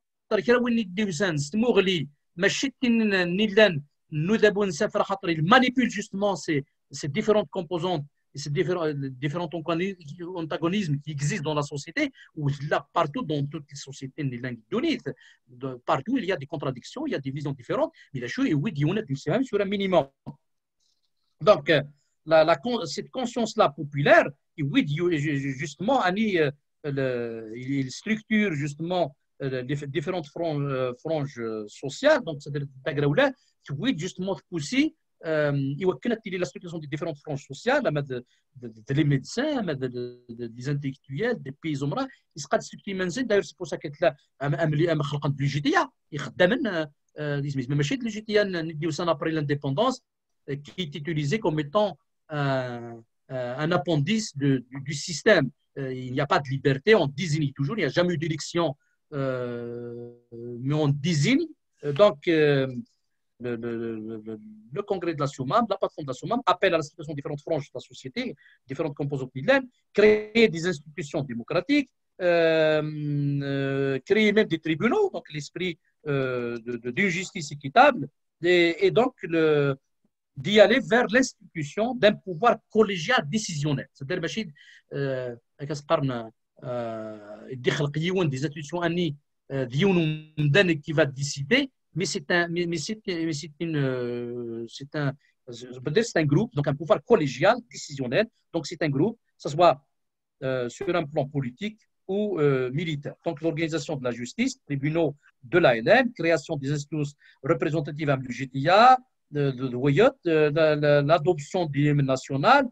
Ils manipulent justement ces différentes composantes et ces différents antagonismes qui existent dans la société, ou là, partout dans toutes les sociétés partout il y a des contradictions, il y a des visions différentes, mais la chose est oui, il y en a sur un minimum. Donc, cette conscience-là populaire, et oui, justement, il structure justement les différentes franges sociales, donc c'est-à-dire oui, justement, aussi il y a la structuration des différentes franges sociales, des médecins, des intellectuels, des paysans. Il sera structuré d'ailleurs, c'est pour ça qu'il y a un LGTIA. Il y a un LGTIA après l'indépendance qui est utilisé comme étant un appendice du système. Il n'y a pas de liberté, on désigne toujours, il n'y a jamais eu d'élection, mais on désigne. Donc, le congrès de la Soumam, la plateforme de la Soumam appelle à la situation de différentes franges de la société, différentes composantes millénaires, créer des institutions démocratiques, créer même des tribunaux, donc l'esprit d'une justice équitable, et donc d'y aller vers l'institution d'un pouvoir collégial décisionnel. C'est-à-dire des institutions qui va décider. Mais c'est un groupe, donc un pouvoir collégial, décisionnel. Donc c'est un groupe, que ce soit sur un plan politique ou militaire. Donc l'organisation de la justice, tribunaux de l'ALM, création des instances représentatives à l'UGTIA, l'adoption du hymne national,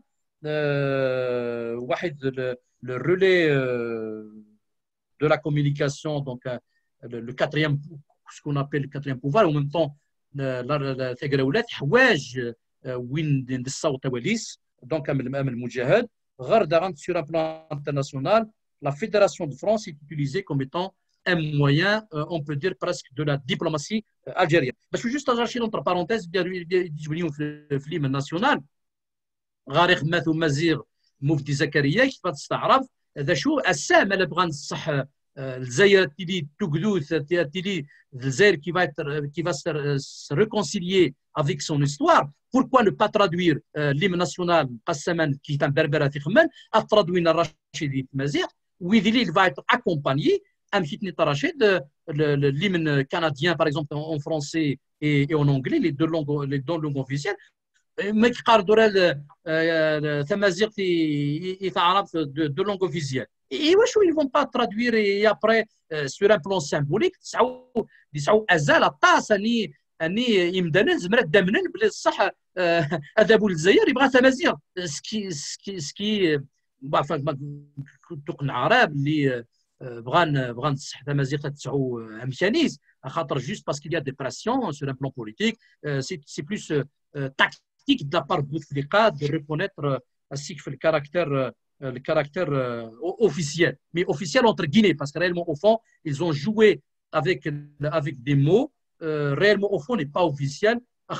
le relais de la communication, donc le quatrième, ce qu'on appelle le quatrième pouvoir, en même temps الثقراولات حواج وين الصوت وليس دونك امام المجاهد غير sur un plan international la Fédération de France est utilisée comme étant un moyen on peut dire presque de la diplomatie algérienne. باش juste ajouter entre parenthèses يجيو في الهيمن national غارق ماثو مزير مفتي زكريا كيف تستعرف هذا شو السام اللي بغى نصح الجزائر تيلي تقدوث تيلي الجزائر qui va se réconcilier avec son histoire. Pourquoi ne pas traduire l'hymne national قسما qui est un berbère في خمان traduire الرشيدي في مزيغ ويدلي il va être accompagné أمشيتني ترشيد l'hymne canadien par exemple en français et en anglais les deux langues officielles ما كيقارضوا التمازيغ يتعرف de langue officielle. Et ils ne vont pas traduire et après sur un plan symbolique يسعوا ازال الطاس اني يمدنا زمرات دمنا بلي الصح هذا بو الجزائر يبغى تمازيغ سكي تقنع عرب اللي بغان تصح تمازيغ تتسعو امكانيز خاطر جوست باسكو يا دي براسيون سور ان بلان بوليتيك سي بلوس تاكتيك دو لا بار بوتفليقه دو ريكونيتر السيك في le caractère officiel, mais officiel entre guillemets, parce que réellement, au fond, ils ont joué avec des mots, réellement, au fond, n'est pas officiel,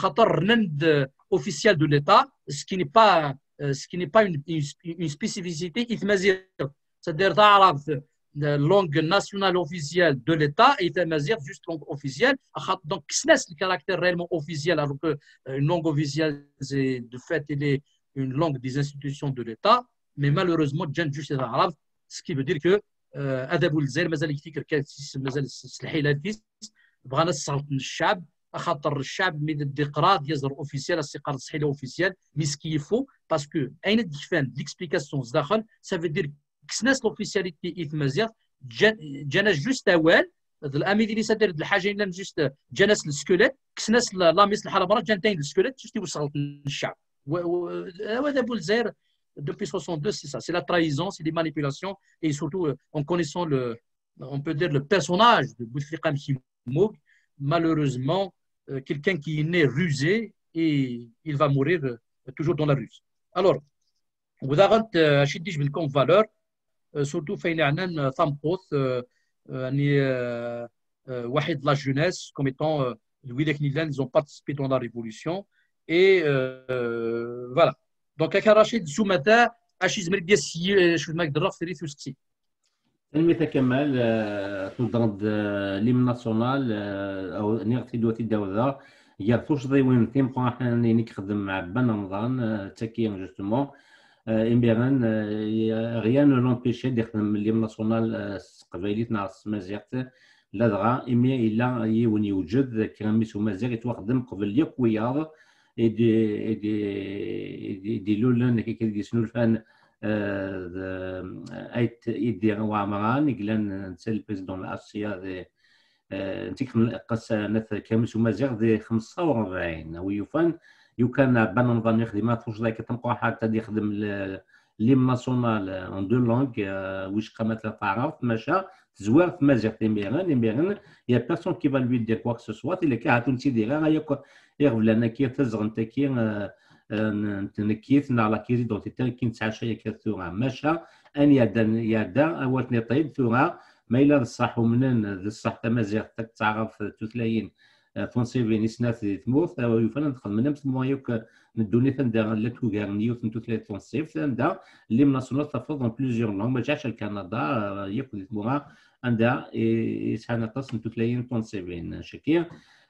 officiel de l'État, ce qui n'est pas une spécificité, c'est-à-dire la langue nationale officielle de l'État et juste langue officielle. Donc, c'est le caractère réellement officiel, alors qu'une langue officielle, de fait, elle est une langue des institutions de l'État. Mais malheureusement, ce qui veut dire que أدب الجزائر مازال يفتكر مازال الحيلاتيس بغانا نصغط من الشعب خاطر الشعب من الديقراد يزر اوفيسيال السيقار الصحيح اوفيسيال مي سكيفو باسكو اين ديفان ليكسبليكاسيون داخل سا في دير كسناس لوفيسياليتي ايثمازيغ جانا جوست اوال الامي اللي سادير الحاجه الا جوست جاناس السكوليت كسناس لاميس الحرب جانتين السكوليت جوست يوصل للشعب وهذا بولزير. Depuis 62, c'est ça, c'est la trahison, c'est des manipulations et surtout en connaissant on peut dire le personnage de Bouteflika Mkhimoug, malheureusement, quelqu'un qui est né rusé et il va mourir toujours dans la ruse. Alors, vous avez dit que comme valeur, surtout فين عندنا ثامبوث يعني واحد la jeunesse comme étant الويلات نيلان ils ont participé dans la révolution et voilà. Donc, Rachid Soumata, Achis Merguessi, je vais dire que c'est تنمية كمال تضرب ليم ناسيونال او نيغتي دوتي الدوله هي فوش ضيوين تيم حنا نخدم مع بن رمضان تاكيا جوستومون امبيران غيان لونبيشي يخدم ليم ناسيونال قبيليت ناع مازيغت لا دغا ايمي الا يون يوجد كراميس مازيغ يتوخدم قبل يقوياض دي لولن كي سنولفان ايت يدير وعمران يقلن نسال البريزيدون الاسيا نتيك قص نث كامل ومازيغ دي 45 ويوفان يو كان بان نظام يخدمات فوش ذاك تنقوا حتى يخدم ليم ناسيونال اون دو لونغ واش قامت لا تعرف ماشا تزوار في مازيغ تيمبيرن يا بيرسون كي فا لوي دير كوا كو سوات الا كاع تنتي دير يغفل انا كي تزغ انت كي نكيت نعلا كيزي دوتي تاني كي نتعشى كثورا ماشا ان يدا اواتني طيب ثورا ما الا الصح ومنن الصح تمازيغ تعرف تثلاين فونسيفين سنات تموت يفن ندخل من نفس الموايوك ندوني تندار لا توغار نيوت نتوثلاث فونسيف تندا اللي من ناسيونال تفضل اون بليزيور لونغ ما جاش الكندا ياكل تمورا عندها يسحنا تص نتوثلاين فونسيفين شكير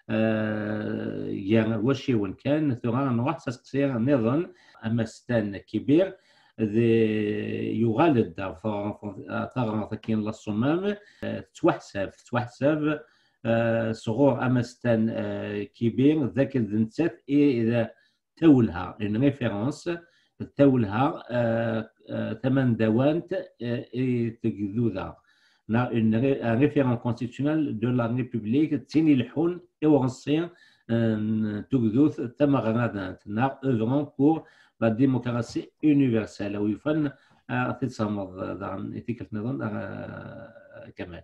يا وشي وين كان ثورا نروح ساسكسير نظن اما ستان كبير يغالد ثغرة كاين للصمام توحسب صغور امستان كبير ذاك الذنتات اذا تولها ان ريفيرونس تولها ثمان دوانت تجذوذا نا ان ريفيرون كونستيتيونال دو لا ريبوبليك تيني الحون اورسيان تجذوث تما غنادات نا اوفرون بور لا ديموكراسي يونيفرسال ويفن تتصمد عن ايتيك النظام كمان.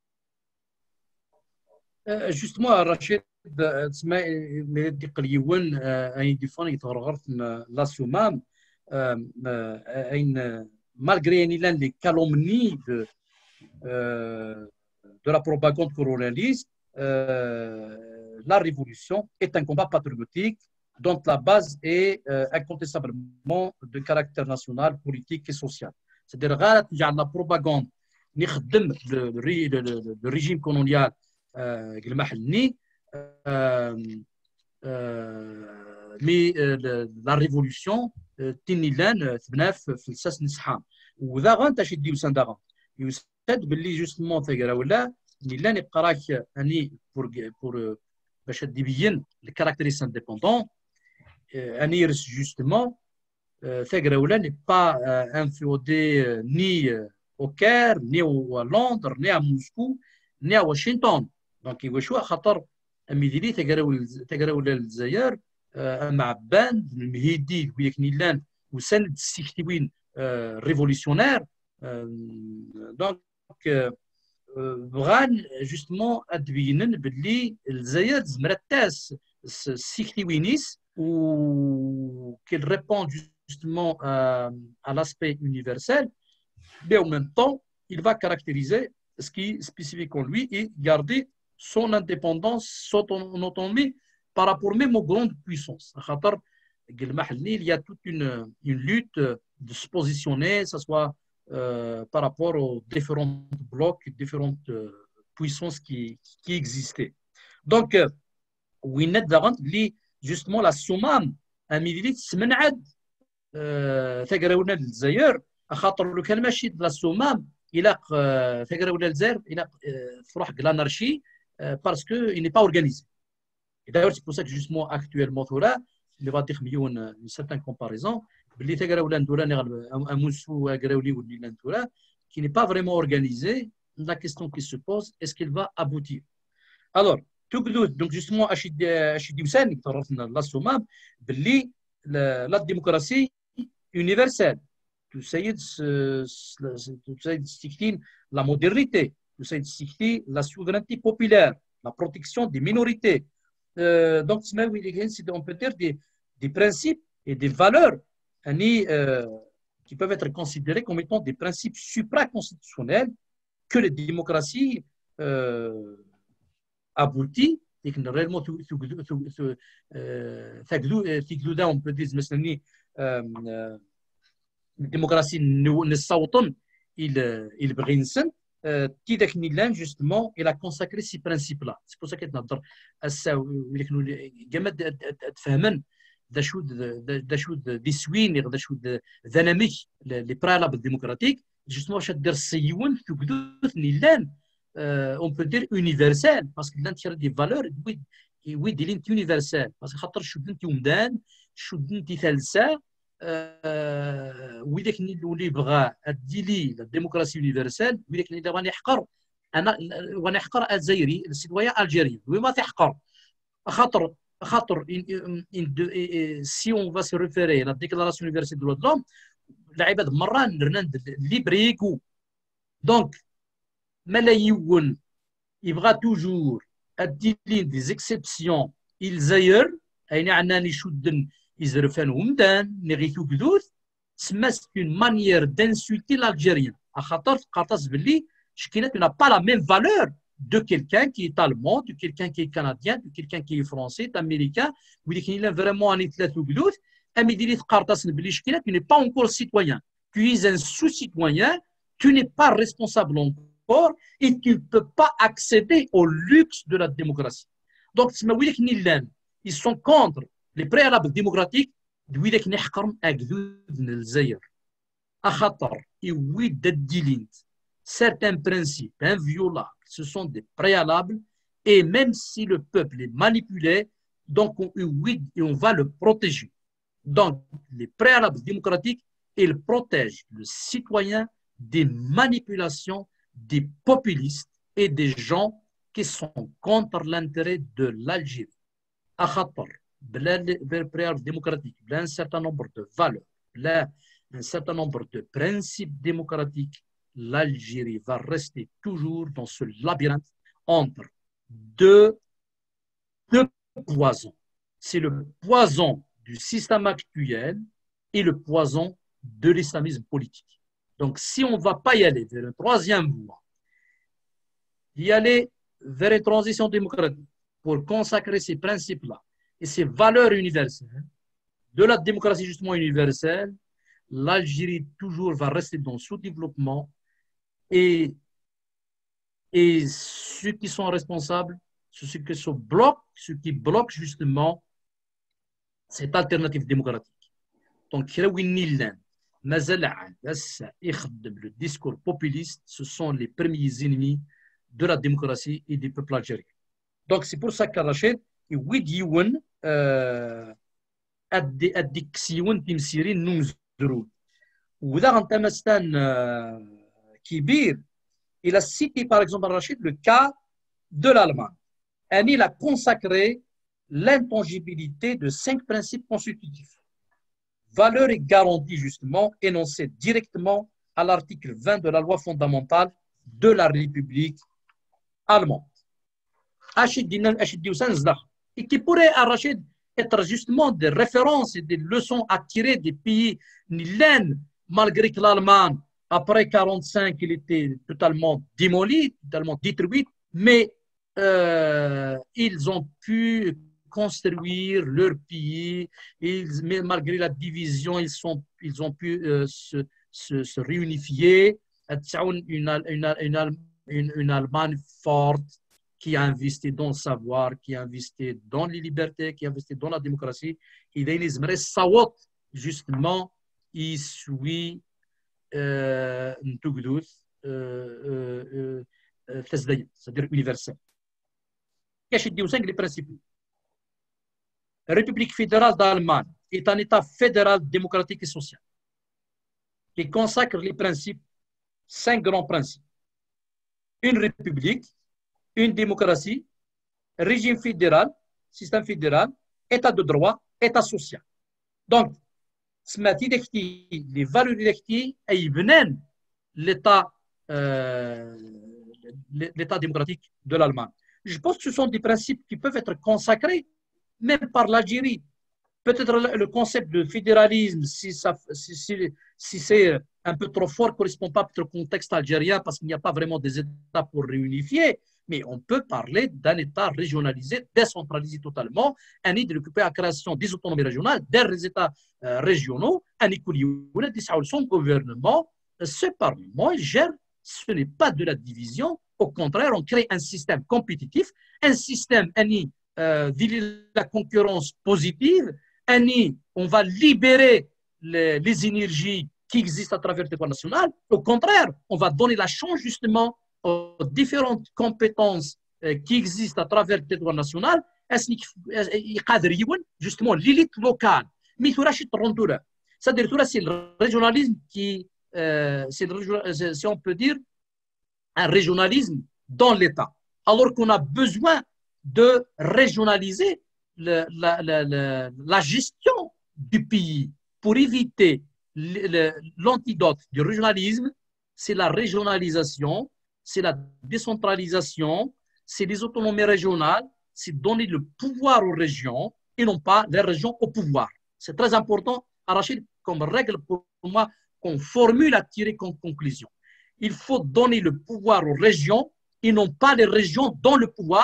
Justement, Rachid, تسمع ميدي قليون أي ديفون يتغرغرت لا سومام أين malgré les calomnies de la propagande colonialiste, la révolution est un combat patriotique dont la base est incontestablement de caractère national, politique et social. C'est-à-dire que la propagande le régime colonial المحلي مي لا ريفولوسيون تيني لان تبنى في الساس نسحام وذا غانتا شي ديو سانداغا يوسد باللي جوستمون ثقرا ولا نيلان يبقى راك اني بور باش تبين الكاركتيريس انديبوندون اني يرس جوستمون ثقرا ولا ني با انفيودي ني au Caire, ni à Londres, ni à Moscou, ni à Washington. Donc, il y a خطر ميديلي تقراو للجزائر مع بان المهيدي وياك نيلان وسند السيكتوين révolutionnaire. Donc, بغان جوستمون ادبينن باللي الجزائر زمرات تاس السيكتي وينيس و qu'elle répond justement à l'aspect universel, mais en même temps il va caractériser ce qui est spécifique en lui et garder son indépendance, son autonomie par rapport même aux grandes puissances. Il y a toute une lutte de se positionner, ça soit par rapport aux différents blocs, différentes puissances qui existaient. Donc, justement, la Soumam, un militaire, سمنعد ثقراونا للجزائر خاطر لو كان ماشي لا Soumam إلا ثقراونا للجزائر إلا في روح l'anarchie parce qu'il n'est pas organisé. Et d'ailleurs, c'est pour ça que justement actuellement, il va dire une certaine comparaison. Qui n'est pas vraiment organisé, la question qui se pose, est-ce qu'il va aboutir? Alors, donc justement, la démocratie universelle, la modernité, la souveraineté populaire, la protection des minorités. Donc, on peut dire des principes et des valeurs qui peuvent être considérés comme étant des principes supraconstitutionnels que les démocraties aboutissent et que réellement on peut dire la démocratie ne s'autonome, il brinsen justement il a consacré ces principes-là. C'est pour ça qu'il les préalables démocratiques, justement, on peut dire universel, parce qu'il a des valeurs universelles. Parce que ويداك اللي بغى اديلي الديمقراطيه يونيفرسال ويداك اللي بغى يحقر انا وانا يحقر الجزائري السيتويان الجيري وما تيحقر خاطر سي اون فا سي ريفيري لا ديكلاراسيون يونيفرسال دو لوم العباد مره نرنا ليبريكو دونك ملايين يبغى توجور اديلي دي زيكسيبسيون الجزائر اين عناني شدن c'est une manière d'insulter l'Algérien. Tu n'as pas la même valeur de quelqu'un qui est allemand, de quelqu'un qui est canadien, de quelqu'un qui est français, américain, ou qui est vraiment un étlatou-glouth. Tu n'es pas encore citoyen. Tu es un sous-citoyen, tu n'es pas responsable encore et tu ne peux pas accéder au luxe de la démocratie. Donc, ils sont contre les préalables démocratiques دويدك نحقرم أجدود الجزائر أخطر يويد الديلينت certains principes inviolables ce sont des préalables et même si le peuple est manipulé donc on va le protéger donc les préalables démocratiques ils protègent le citoyen des manipulations des populistes et des gens qui sont contre l'intérêt de l'Algérie أخطر préalable démocratique, un certain nombre de valeurs, un certain nombre de principes démocratiques, l'Algérie va rester toujours dans ce labyrinthe entre deux poisons. C'est le poison du système actuel et le poison de l'islamisme politique. Donc, si on ne va pas y aller vers une troisième voie, y aller vers une transition démocratique pour consacrer ces principes-là, et ces valeurs universelles, de la démocratie justement universelle, l'Algérie toujours va rester dans le sous-développement et ceux qui sont responsables, ceux qui bloquent justement cette alternative démocratique. Donc, le discours populiste, ce sont les premiers ennemis de la démocratie et du peuple algérien. Donc, c'est pour ça qu'Arrachid, ويديون الديكسيون تمسيرين نمزرون وذا غنتمستان كبير الى cité par exemple Rachid le cas de l'Allemagne. Il a consacré l'intangibilité de 5 principes constitutifs valeurs et garanties justement énoncées directement à l'article 20 de la loi fondamentale de la République allemande. Et qui pourrait arracher être justement des références et des leçons à tirer des pays nilènes, malgré que l'Allemagne, après 1945, il était totalement démoli, totalement détruit, mais ils ont pu construire leur pays, mais malgré la division, ils ont pu se réunifier, une Allemagne forte, qui a investi dans le savoir, qui a investi dans les libertés, qui a investi dans la démocratie. Et il صوت justement il suit c'est-à-dire universel. Qu'est-ce que je dis les principes? La République fédérale d'Allemagne est un État fédéral démocratique et social qui consacre les principes, 5 grands principes. Une république, une démocratie, régime fédéral, système fédéral, état de droit, état social. Donc, les valeurs électriques et l'état démocratique de l'Allemagne. Je pense que ce sont des principes qui peuvent être consacrés même par l'Algérie. Peut-être le concept de fédéralisme, si c'est un peu trop fort, ne correspond pas au contexte algérien parce qu'il n'y a pas vraiment des États pour réunifier. Mais on peut parler d'un État régionalisé, décentralisé totalement, un idée de la création des autonomies régionales, des États régionaux, son gouvernement, ce Parlement, il gère, ce n'est pas de la division, au contraire, on crée un système compétitif, un système, la concurrence positive, on va libérer les énergies qui existent à travers le territoire national, au contraire, on va donner la chance justement aux différentes compétences qui existent à travers le territoire national, justement l'élite locale. Mais c'est-à-dire que c'est le régionalisme qui, si on peut dire, un régionalisme dans l'État. Alors qu'on a besoin de régionaliser la gestion du pays pour éviter l'antidote du régionalisme, c'est la régionalisation, c'est la décentralisation, c'est les autonomies régionales, c'est donner le pouvoir aux régions et non pas les régions au pouvoir. C'est très important, Rachid, comme règle pour moi, qu'on formule à tirer comme conclusion. Il faut donner le pouvoir aux régions et non pas les régions dans le pouvoir.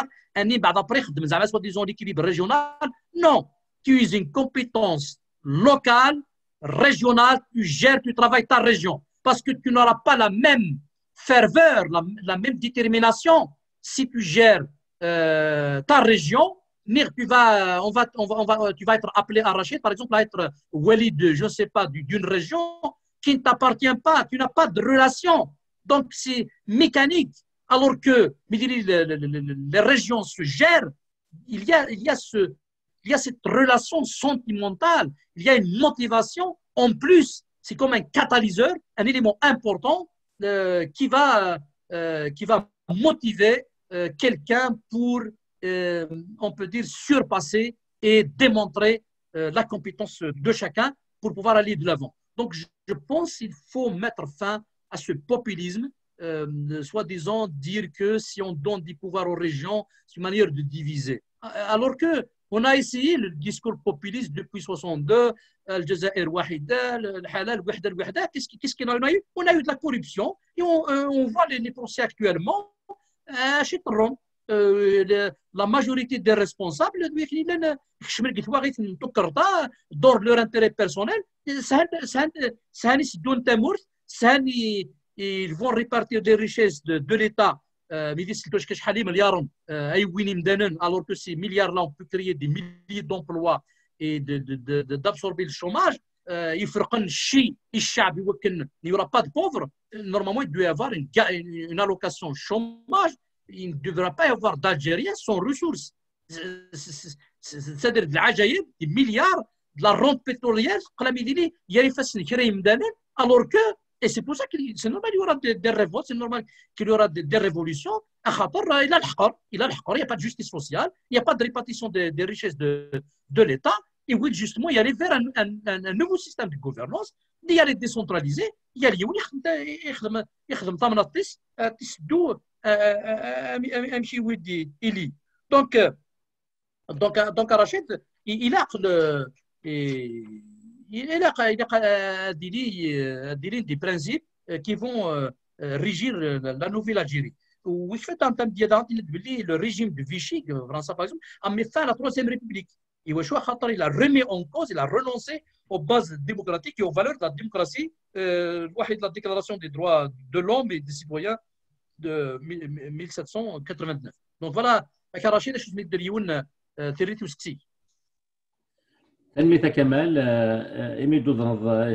Disons l'équilibre régional. Non, tu es une compétence locale, régionale, tu gères, tu travailles ta région. Parce que tu n'auras pas la même ferveur, la même détermination si tu gères ta région. Tu vas être appelé à Rachid, par exemple, à être Walid, je ne sais pas, d'une région qui ne t'appartient pas, tu n'as pas de relation. Donc, c'est mécanique. Alors que les régions se gèrent, il y a cette relation sentimentale, il y a une motivation. En plus, c'est comme un catalyseur, un élément important qui va motiver quelqu'un pour, on peut dire, surpasser et démontrer la compétence de chacun pour pouvoir aller de l'avant. Donc, je pense qu'il faut mettre fin à ce populisme, soi-disant dire que si on donne du pouvoir aux régions, c'est une manière de diviser. Alors qu'on a essayé le discours populiste depuis 62, Al-Jazair Wahida, Al-Halal, Wahda, qu'est-ce qu'on a eu? On a eu de la corruption et on voit les procès actuellement. La majorité des responsables dans leur intérêt personnel, ils vont répartir des richesses de l'État. Alors que ces milliards-là, on peut créer des milliers d'emplois et d'absorber le chômage. Il n'y aura pas de pauvres. Normalement, il doit y avoir une allocation chômage. Il ne devra pas y avoir d'Algériens sans ressources. C'est-à-dire des milliards de la rente pétrolière, alors que, et c'est pour ça que c'est normal qu'il y aura des révoltes, c'est normal qu'il y aura des révolutions. Il n'y a pas de justice sociale, il n'y a pas de répartition des richesses de l'État. et oui, justement, y aller vers un nouveau système de gouvernance, d'y aller décentraliser, y aller où يخدم طامناطيس تسدو امشي ودي الي donc Rachid il a des principes qui vont régir la nouvelle Algérie. وش fait en termes le régime de Vichy France par exemple a mis fin à la Troisième République. Il a remis en cause, il a renoncé aux bases démocratiques et aux valeurs de la démocratie, la déclaration des droits de l'homme et des citoyens de 1789. Donc voilà, Rachid, je vais te dire تنمية كمال émet dans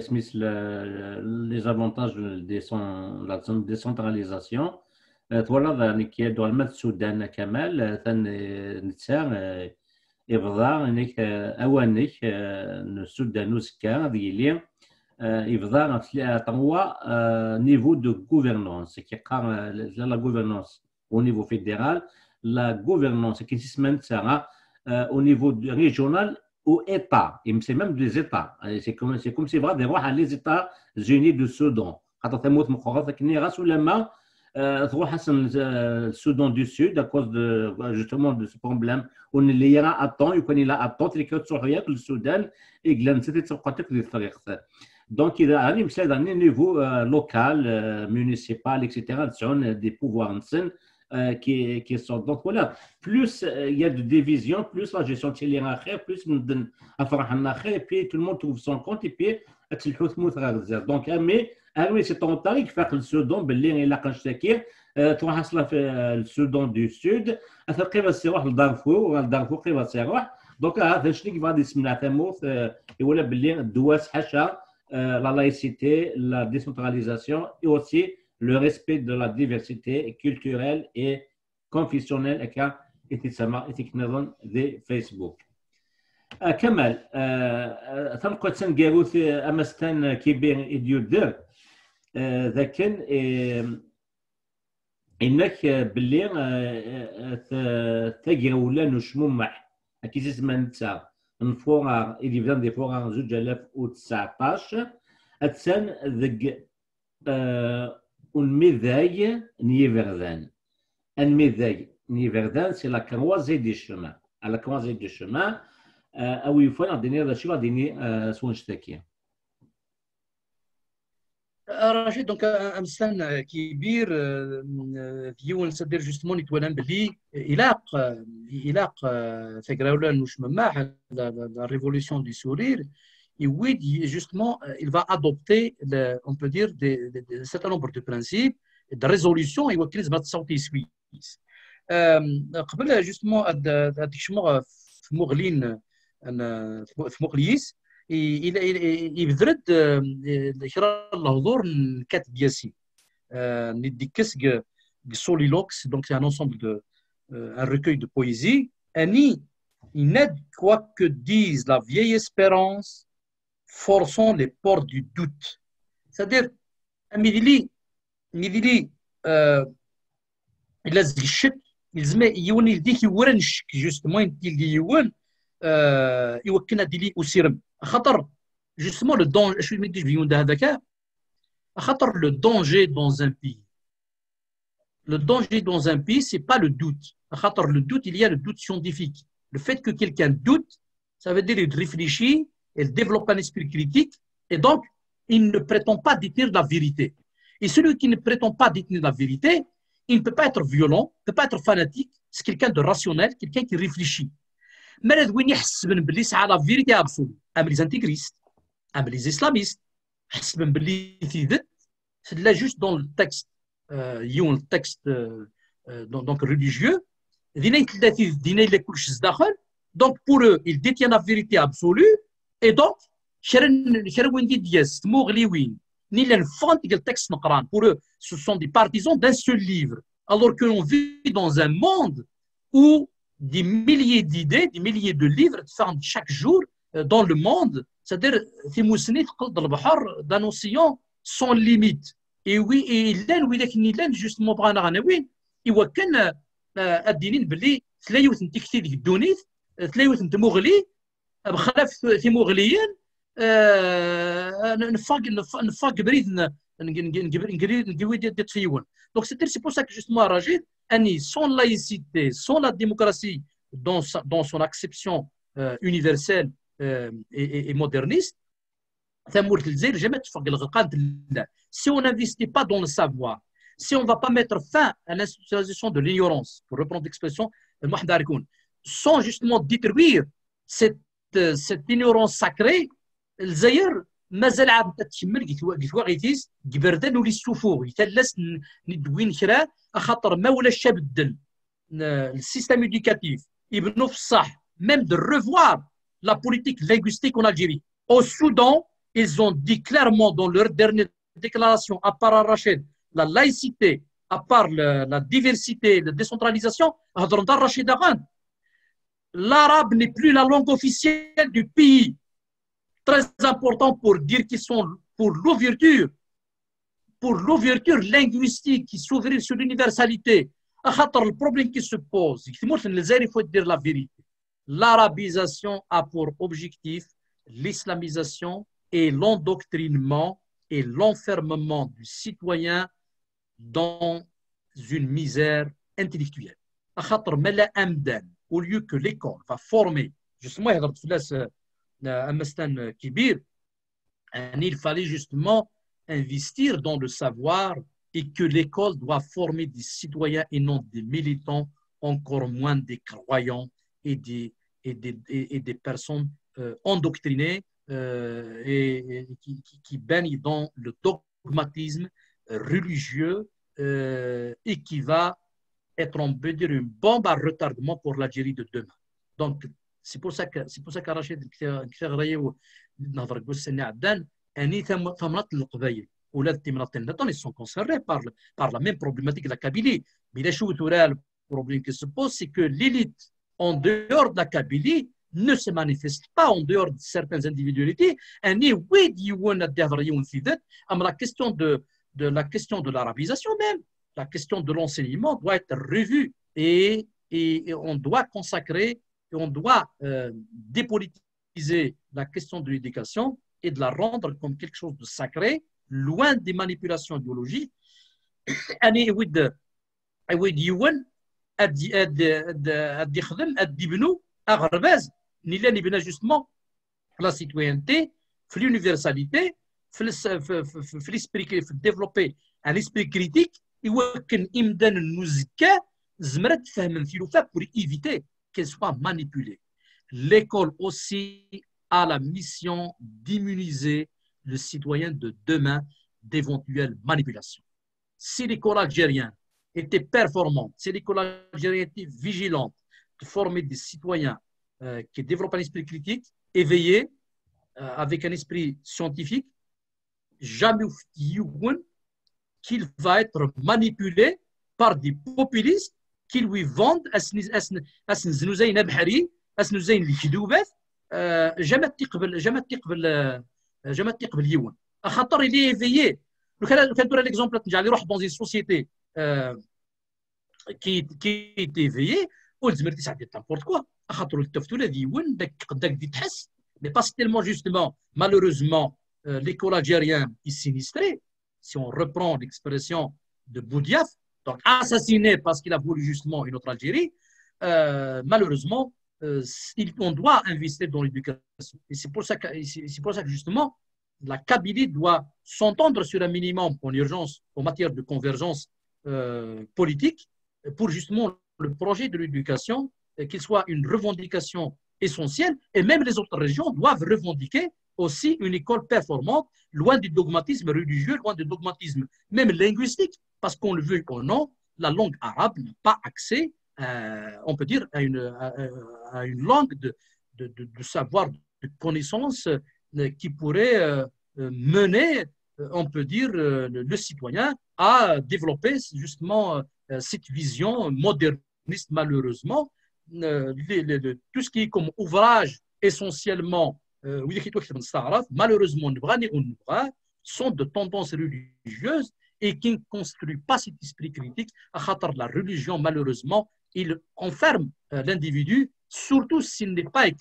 les avantages de la décentralisation. Voilà, qui est dans le Soudan كمال نتسا يبدا انك اوانك السودان وسكا ديالي يبدا تنوا نيفو دو غوفرنونس كيقا لا غوفرنونس au niveau fédéral la gouvernance qui se au niveau régional ou état et c'est même des états c'est comme si vraiment نروح على les États-Unis du Soudan خاطر تموت مخرج كني راسو لما تروح حسن السودان du Sud à cause de justement de ce problème on اللي يرى attend يكون لا attend اللي كتروح ياك للسودان إقلان تتوقعتك في الطريق donc il a un مثال d'un niveau local municipal etc des pouvoirs qui sont donc voilà plus il y a de division plus la gestion de l'hierarchie plus et puis tout le monde trouve son compte et puis donc mais c'est ton tarif faire le Soudan باللي إلا كان شاكير تروح حصل في السودان du Sud كيف تروح لدارفور كيف تروح donc هذا شنو كيف غادي يسمى تموت يقول باللي الدواس حاشا la laïcité la décentralisation et aussi le respect de la diversité culturelle et confessionnelle et de Facebook. كمال تنقل تنقاروث أمستان كبير إديودر ذاكن إنك باللي تاجر ولا نشممح أكيد زمان تاع نفورا إديفان دي فورا 2019 أتسان ذق الميداي نيفردان الميداي نيفردان سي لا كروازي دي شومان على كروازي دي شومان او يفون غادي هذا الشيء غادي سونشتاكي رشيد دونك امسان كبير ديون سدير جوستمون يتولان بلي إلاق فكراولا نوش مماح لا ريفولوسيون دي سورير et oui, justement, il va adopter, on peut dire, un certain nombre de principes, de résolutions, et il va sortir suisse. Justement, في مغليس il بدرد يشرح الهضور كات دياسي ندي كسق soliloques, donc c'est un ensemble un recueil de poésie. Annie, il n'aide quoi que dise la vieille espérance, forçant les portes du doute. C'est-à-dire, il a dit shit, il dit qu'il ورن شك justement il dit يوان يوكلنا ديلي وسيرم خطر justement le danger شو يمديش بيون ده هذاك خطر le danger dans un pays. Le danger dans un pays, c'est pas le doute. Le doute, il y a le doute scientifique. Le fait que quelqu'un doute, ça veut dire qu'il réfléchit, il développe un esprit critique, et donc, il ne prétend pas détenir la vérité. Et celui qui ne prétend pas détenir la vérité, il ne peut pas être violent, ne peut pas être fanatique, c'est quelqu'un de rationnel, quelqu'un qui réfléchit. Mais c'est la vérité absolue. Les intégristes, les islamistes, c'est là juste dans le texte. Le texte donc religieux, donc pour eux, ils détiennent la vérité absolue, et donc, pour eux, ce sont des partisans d'un seul livre, alors que l'on vit dans un monde où des milliers d'idées, des milliers de livres sortent chaque jour dans le monde, c'est-à-dire d'un océan sans limite. Et oui, et il justement بغا نغنوين إوا كان الدينين باللي ثلاثة تكتي ديك الدونيت ثلاثة مغلي بخلاف ثيموغليين نفاق بريد نقوي ديال التفيون. Donc c'est pour ça que justement Rachid, sans laïcité, sans la démocratie dans son acception universelle et moderniste, si on n'investit pas dans le savoir, si on ne va pas mettre fin à l'institutionnalisation de l'ignorance, pour reprendre l'expression, sans justement détruire cette ignorance sacrée, الجزائر مازال عاد تتشمل قلت واغيتيس قبردان ولي السفور يتلس ندوين كرا خاطر ما ولا بدل السيستم éducatif يبنوا في الصح même de revoir la politique linguistique en Algérie. Au Soudan, ils ont dit clairement dans leur dernière déclaration, à part Rachid, la laïcité, à part la diversité, la décentralisation, l'arabe n'est plus la langue officielle du pays. Très important pour dire qu'ils sont pour l'ouverture linguistique qui s'ouvre sur l'universalité. Le problème qui se pose, il faut dire la vérité. L'arabisation a pour objectif l'islamisation et l'endoctrinement et l'enfermement du citoyen dans une misère intellectuelle. Au lieu que l'école va former, justement, il fallait justement investir dans le savoir et que l'école doit former des citoyens et non des militants, encore moins des croyants et des personnes endoctrinées et qui baignent dans le dogmatisme religieux et qui va être, on peut dire, une bombe à retardement pour l'Algérie de demain. Donc, c'est pour ça que Rachid كثير غير نهضر قوس سني عدان اني ثمرات القبائل ولاد التمرات النطن ils sont concernés par la même problématique de la Kabylie. Mais le problème qui se pose, c'est que l'élite en dehors de la Kabylie ne se manifeste pas en dehors de certaines individualités. La question de l'arabisation même, la question de l'enseignement doit être revue et on doit consacrer et on doit dépolitiser la question de l'éducation et de la rendre comme quelque chose de sacré, loin des manipulations idéologiques. Justement la citoyenneté, l'universalité, l'esprit, développer un esprit critique pour éviter qu'elle soit manipulée. L'école aussi a la mission d'immuniser le citoyen de demain d'éventuelles manipulations. Si l'école algérienne était performante, si l'école algérienne était vigilante de former des citoyens qui développent un esprit critique, éveillé, avec un esprit scientifique, jamais qu'il va être manipulé par des populistes qui lui vendent أسنزين بحري أسنزين الكذوبات jamais تقبل يوم خاطر il est éveillé. كان توري l'exemple نرجع يروح dans une société qui est éveillée ولزمر تسعة ديال n'importe quoi خاطر التفتو الذي يون قداك دي تحس mais pas tellement justement malheureusement l'école algérienne est sinistrée. Si on reprend l'expression de Boudiaf, donc assassiné parce qu'il a voulu justement une autre Algérie, malheureusement, on doit investir dans l'éducation. Et c'est pour ça que justement, la Kabylie doit s'entendre sur un minimum en urgence en matière de convergence politique pour justement le projet de l'éducation, qu'il soit une revendication essentielle. Et même les autres régions doivent revendiquer aussi une école performante, loin du dogmatisme religieux, loin du dogmatisme même linguistique, parce qu'on le veut ou non, la langue arabe n'a pas accès, on peut dire, à une langue de savoir, de connaissance qui pourrait mener, on peut dire, le citoyen à développer justement cette vision moderniste, malheureusement. Tout ce qui est comme ouvrage essentiellement malheureusement sont de tendance religieuse et qui ne construit pas cet esprit critique. La religion, malheureusement, il enferme l'individu, surtout s'il n'est pas éclairé.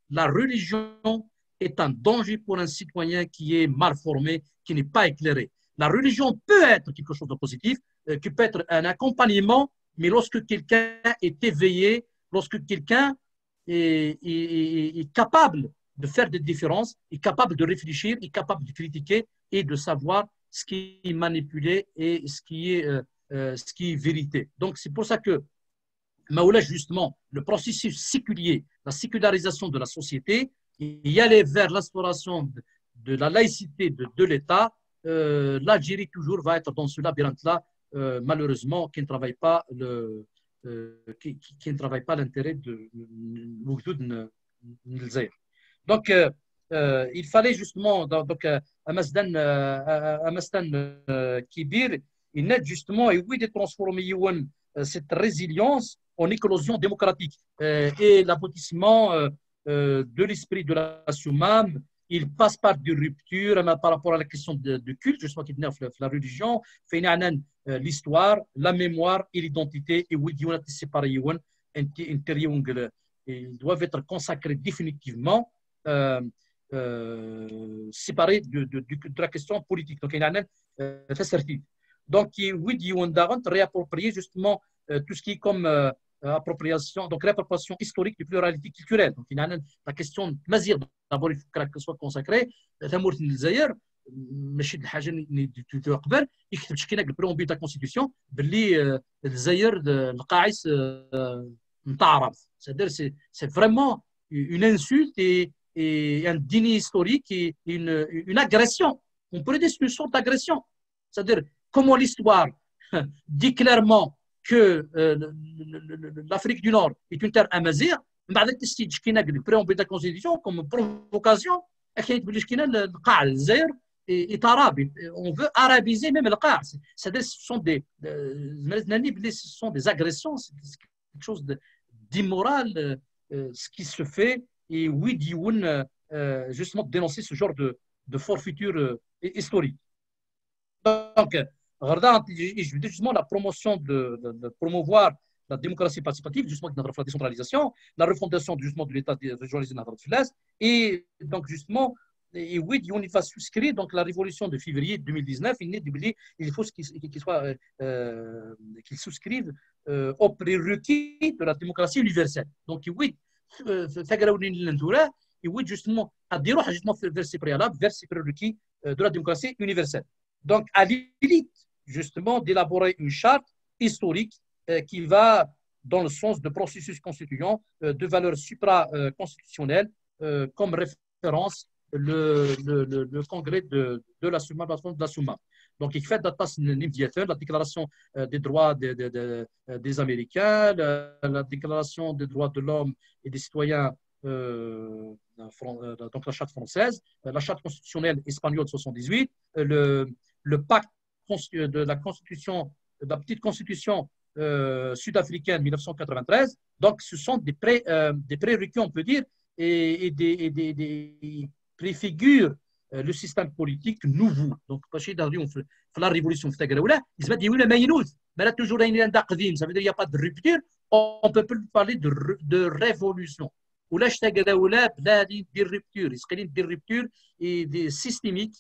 la religion est un danger pour un citoyen qui est mal formé, qui n'est pas éclairé. La religion peut être quelque chose de positif, qui peut être un accompagnement, mais lorsque quelqu'un est éveillé, lorsque quelqu'un est capable de faire des différences, est capable de réfléchir, est capable de critiquer et de savoir ce qui est manipulé et ce qui est vérité. Donc, c'est pour ça que Maoula, justement, le processus séculier, la sécularisation de la société, y aller vers l'instauration de la laïcité de l'État, l'Algérie toujours va être dans ce labyrinthe-là, malheureusement, qui ne travaille pas l'intérêt de Mouhdoud Nzaïr. Donc, il fallait justement, donc, Amasdan Kibir, il aide justement, et oui, de transformer cette résilience en éclosion démocratique. Et l'aboutissement de l'esprit de la Soumam, il passe par des ruptures par rapport à la question de culte, justement, qui tenait la religion, l'histoire, la mémoire et l'identité, et oui, ils doivent être consacrés définitivement, séparés de la question politique. Donc, il y a donc, oui, il y a réapproprier justement tout ce qui est comme appropriation, donc réappropriation historique de pluralité culturelle. Donc, il y a la question mazir, d'abord, il faut qu'elle soit consacrée. Tamour Nzaïr, ماشي الحاجه اللي قبل يكتب شي كاين البرومبي تاع الكونستيتيوسيون باللي الجزائر القاعس نتاع عرب. C'est vraiment une insulte et un déni historique et une agression. On pourrait dire une sorte d'agression. C'est-à-dire comment l'histoire dit clairement que l'Afrique du Nord est une terre amazigh, بعد التسجيل شكينا البريمبي تاع الكونستيتيوسيون comme provocation حكايه بلي شكينا القاع الجزائر est arabe. On veut arabiser même le cas. C'est-à-dire ce sont des agressions, c'est quelque chose d'immoral, ce qui se fait. Et oui, Dioun, justement, dénoncer ce genre de forfaiture historique. Donc, je veux dire justement la promotion de promouvoir la démocratie participative, justement, la décentralisation, la refondation justement de l'État régionalisé dans l'Est. Et donc, justement, et oui, on va souscrire donc la révolution de février 2019. Il faut qu'ils souscrivent aux prérequis de la démocratie universelle. Donc oui, et oui, justement, vers ces préalables, vers ces prérequis de la démocratie universelle. Donc, à l'élite, justement, d'élaborer une charte historique qui va dans le sens de processus constituant de valeurs supra-constitutionnelles comme référence le congrès de la Soumam, de la Soumam. Donc, il fait la déclaration des droits des Américains, la déclaration des droits de l'homme et des citoyens, donc la charte française, la charte constitutionnelle espagnole de 78, le pacte de la constitution, de la petite constitution sud-africaine 1993. Donc, ce sont des prérequis, on peut dire, et des préfigure le système politique nouveau. Donc, la révolution, ça veut dire qu'il n'y a pas de rupture, on ne peut plus parler de révolution. Ou là, des ruptures, des ruptures systémiques,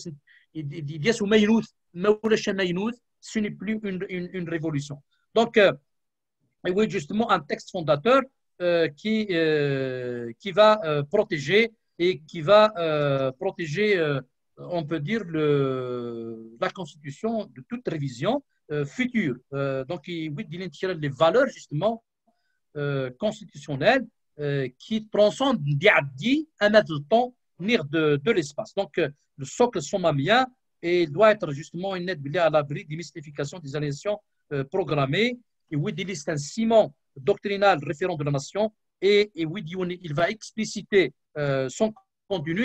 ce n'est plus une révolution. Donc, oui, justement, un texte fondateur qui va protéger et qui va protéger, on peut dire, la Constitution de toute révision future. Donc, il tire les valeurs, justement, constitutionnelles qui transcendent un autre temps de l'espace. Donc, le socle sommamien doit être justement une aide à l'abri des mystifications des allégations programmées. Et oui, il est un ciment doctrinal référent de la nation. Et oui, il va expliciter son contenu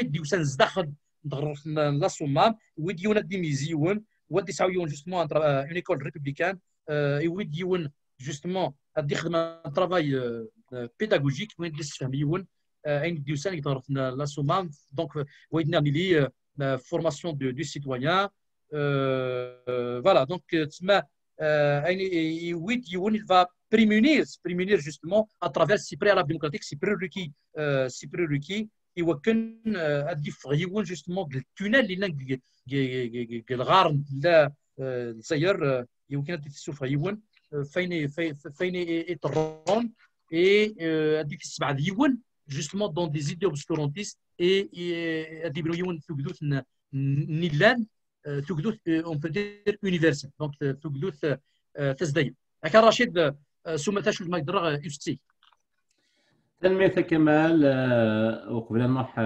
la Soumam, oui, il y a des misions, justement une école républicaine, et oui, justement un travail pédagogique, la Soumam, donc la formation du citoyen, voilà, donc oui, il va prémunir justement à travers ces préalables démocratiques, ces prérequis يمكن ادي فغيون جوستمون التونال اللي الغار لا الجزائر يمكن تشوف غيون فين يطرون اي ادي السبعه ديون justement dans des idées obscurantistes et ادي بنيون تقدوث نيلان تقدوث on peut dire universel donc تقدوث تزدين هكا رشيد سوما تشوف ما يقدر يفتي تنمية كمال وقبل أن نروح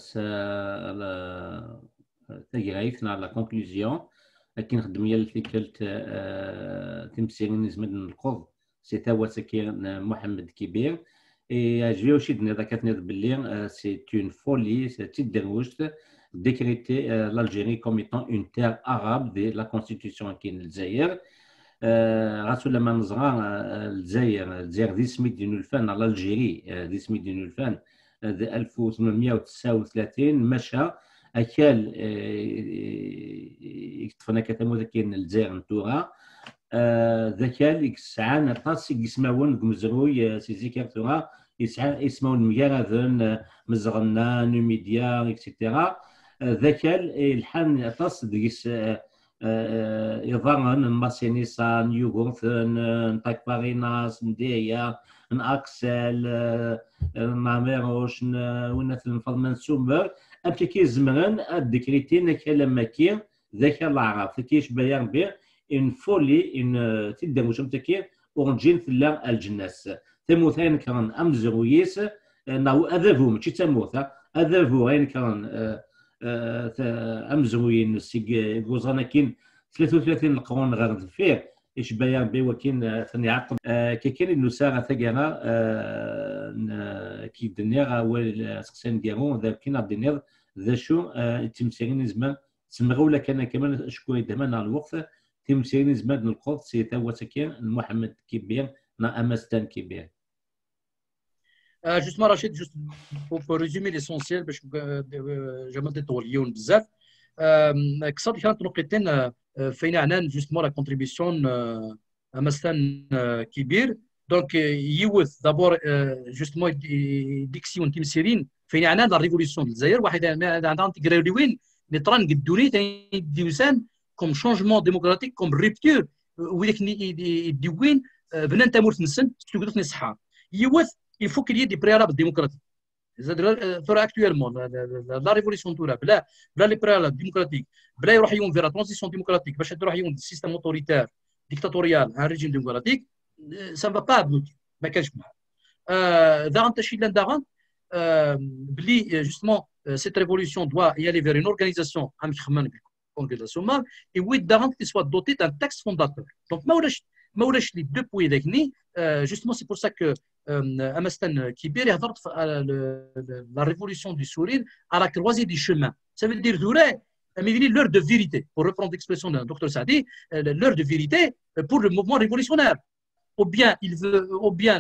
تجريفنا على كونكلوزيون لكن خدمية اللي كلت تمثيلين زمن القرض سي توا سكير محمد كبير et je vais aussi donner la carte de c'est une folie, c'est une dérouche de décréter l'Algérie comme étant une terre arabe de la constitution qui est le Zaïre. راسو لما نزرع الجزائر دي سميت ديال الفن على الجيري دي سميت ديال الفن 1839 مشى اكل يكتفنا كتمو كاين الجزائر نتورا ذاك سعان طاس يسمعون كمزروي سيزي كارتورا يسمعون مجاردن مزغنا نوميديا اكسيتيرا ذاك الحان طاس ديس يظهرن ماسينيسان يوغورثن نطاك باريناس نديا ناكسل ناميروش ونثل نفضل سومبر امتى كيزمرن الديكريتين كلام كي ذاك العرب كيش بيان بي ان فولي ان تدموش امتى كي اورجين في الجناس تموثين كان امزرويس ناو اذفو ماشي تموث اذفو غير كان امزوين غوزانا كاين 33 القرون غير فيه ايش بايان بي وكاين ثاني عقب كي كاين النساغه ثقرا كي الدنيا ولا سقسان ديالو ذا كاين الدنيا ذا شو تمثيلين زمان سمغوا ولا كان كمان شكون يدمنا الوقت تمثيلين زمان القدس سي توا سكين محمد كبير نا امستان كبير Justement, Rachid, juste pour résumer l'essentiel, باش جمال تطوليون بزاف كسر كانت نقطتين فين عنان justement la contribution مثلا كبير دونك يوث دابور justement ديكسيون تمسيرين فين عنان لا ريفوليسيون الجزائر واحد عندها تقراوين نطران قدوني ديوسان كوم شونجمون ديموكراتيك كوم ريبتور وياك ديوين بنان تامور تنسن تقدر نصحى يوث il faut qu'il y ait des préalables démocratiques. Actuellement, la révolution les préalables démocratiques, vers la transition démocratique, un système autoritaire, dictatorial, un régime démocratique, ça ne va pas aboutir. Justement, cette révolution doit y aller vers une organisation, et oui, qu'il soit doté d'un texte fondateur. Donc, les deux points d'ethnie, justement, c'est pour ça que Amastan Kibir a la révolution du sourire à la croisée du chemin. Ça veut dire l'heure de vérité, pour reprendre l'expression d'un docteur Saadi, l'heure de vérité pour le mouvement révolutionnaire. Ou bien il veut, ou bien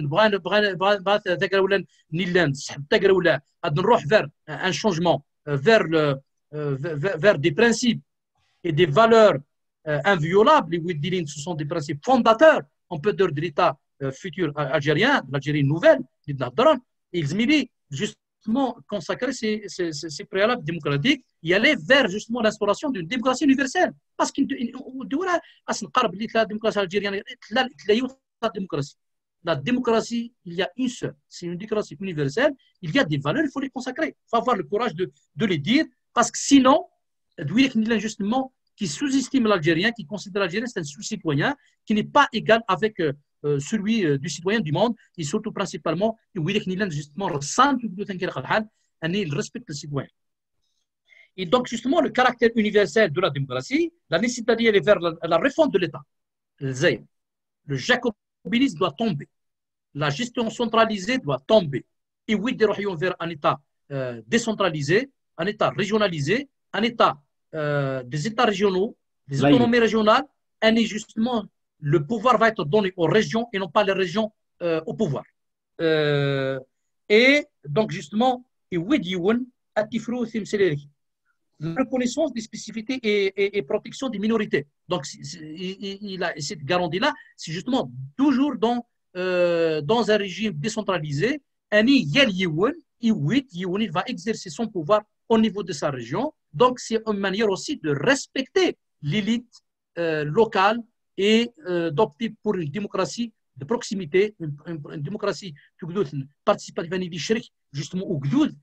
vers un changement, vers des principes et des valeurs inviolables. Ce sont des principes fondateurs, on peut dire, de l'État futur algérien, de l'Algérie nouvelle, ils justement consacrer ces préalables démocratiques et aller vers justement l'instauration d'une démocratie universelle. Parce que la démocratie algérienne, la démocratie, il y a une seule, c'est une démocratie universelle, il y a des valeurs, il faut les consacrer. Il faut avoir le courage de les dire, parce que sinon, justement, qui sous-estime l'Algérien, qui considère l'Algérien c'est un sous-citoyen, qui n'est pas égal avec celui du citoyen du monde, et surtout principalement, justement, il respecte le citoyen. Et donc, justement, le caractère universel de la démocratie, la nécessité d'aller vers la réforme de l'État. Le jacobinisme doit tomber. La gestion centralisée doit tomber. Et oui, vers un État décentralisé, un État régionalisé, un État des États régionaux, des autonomies régionales, et justement, le pouvoir va être donné aux régions et non pas les régions au pouvoir. Et donc, justement, la reconnaissance des spécificités et protection des minorités. Donc, cette garantie-là, c'est justement toujours dans dans un régime décentralisé, il va exercer son pouvoir au niveau de sa région. Donc, c'est une manière aussi de respecter l'élite locale et d'opter pour une démocratie de proximité, une démocratie participative, justement, au Gdoud,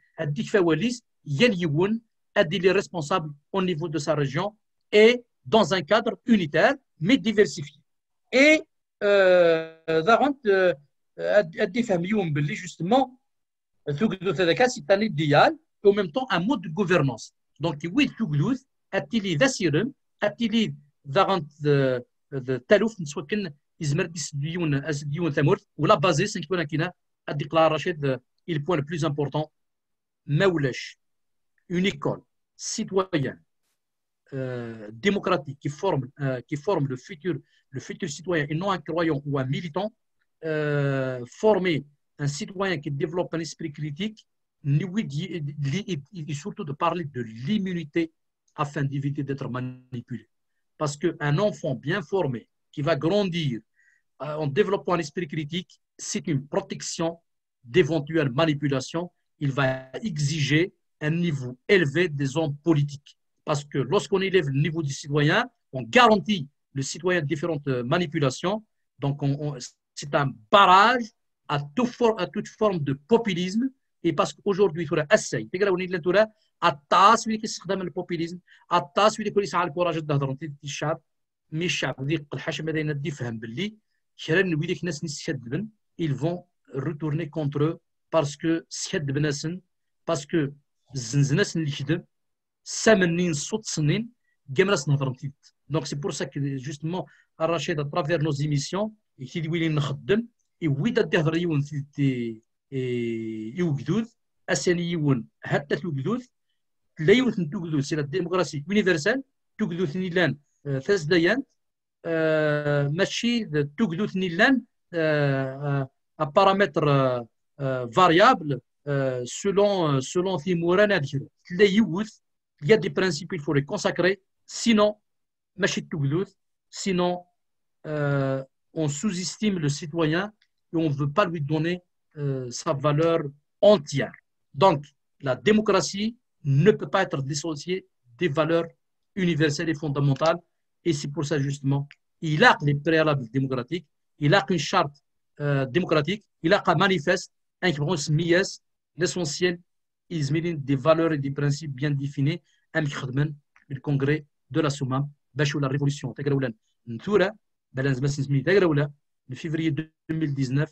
les responsables au niveau de sa région et dans un cadre unitaire mais diversifié. Et justement, c'est un idéal et en même temps un mode de gouvernance. Donc, oui, Toulouse, a-t-il d'assurem, a-t-il d'arrant de talouf, soit qu'un izmerdis dion tamur, ou la base, c'est qu'on a kina, a déclaré le point le plus important, Maoulesh, une école citoyenne démocratique qui forme le futur citoyen et non un croyant ou un militant, former un citoyen qui développe un esprit critique, et surtout de parler de l'immunité afin d'éviter d'être manipulé. Parce qu'un enfant bien formé qui va grandir en développant un esprit critique, c'est une protection d'éventuelles manipulations. Il va exiger un niveau élevé des hommes politiques. Parce que lorsqu'on élève le niveau du citoyen, on garantit le citoyen de différentes manipulations. Donc, c'est un barrage à toute forme de populisme. Et parce qu'aujourd'hui, il y a assez. الطاس اللي كيستخدم البوبوليزم الطاس اللي كيقول يسعى الكوراج تهضر انت الشعب مي الشعب ديك الحشم هذا ينادي يفهم باللي كرا نوي ديك الناس نستشد ils vont retourner contre eux parce que سشد بناسن parce que الزنزناس اللي كذب سامنين صوت سنين كامراس نهضر نتيت دونك سي بور سا كو جوستمون الرشيد à travers nos émissions كي ويلي نخدم ويدا تهضر يون يوجدود اساني يون حتى توجدود لا يمكن توجدود سي لا ديمقراطيه يونيفرسال توجدود نيلان ثلاث ديان ماشي توجدود نيلان بارامتر فاريابل selon ثيموران هذيك لا يوث il y a des principes il faut les consacrer sinon ماشي توجدود sinon on sous-estime le citoyen et on ne veut pas lui donner sa valeur entière. Donc, la démocratie ne peut pas être dissociée des valeurs universelles et fondamentales. Et c'est pour ça, justement, il a les préalables démocratiques, il a une charte démocratique, il a un manifeste, un l'essentiel, ils méritent des valeurs et des principes bien définis, le congrès de la Soumam, la révolution. Le février 2019,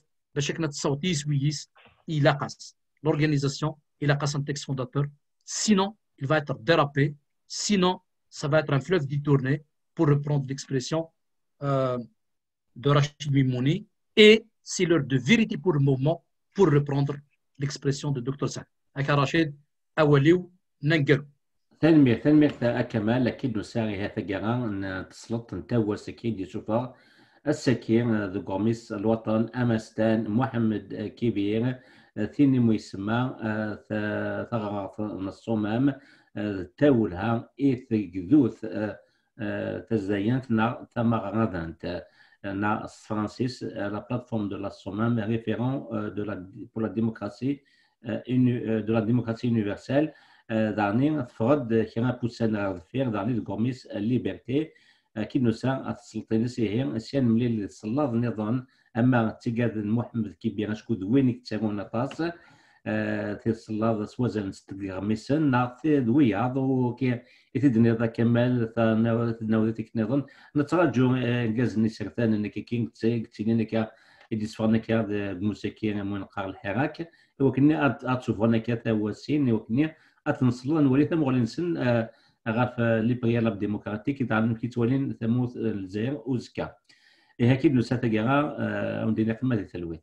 il a l'organisation, il a un texte fondateur. Sinon, il va être dérapé. Sinon, ça va être un fleuve détourné, pour reprendre l'expression de Rachid Mimouni. Et c'est l'heure de vérité pour le moment, pour reprendre l'expression de Dr. Zan. Aka Rachid, Awaliou, Nangaru. تنمية أكمل أكيد نساري هذا جران تسلط نتوى سكين دي شوفا السكين ذو قميص الوطن أمستان محمد كبير ثيني ميسما ثغرة الصمام تاولها إيث جذوث تزينت ثم غادانت نا فرانسيس la plateforme de la SOMAM référent pour la démocratie universelle دعني تفرض كنا بوسانا الفير دعني القميص الليبرتي كي نسا السلطين سيهي سيان ملي الصلاة نظام أما تيقاد محمد كبير شكو دوينك تسامونا طاس في الصلاة سوازا نستقل غميسن نعطي دويا كي يتدني ذا كمال ناودتك نظن نتراجو نقاز نسرتان انك كي تسيني كا يدي صفرنا كا بموسيقى من قار الحراك وكني اتشوفونا كا تاوسين وكني اتنصلون نولي ثم غولي نسن غاف لي بريالاب ديموكراتيك يتعلم كي تولين ثموث الجزائر وزكا هكيد نو ساتا كاع وندير في مادي تلوي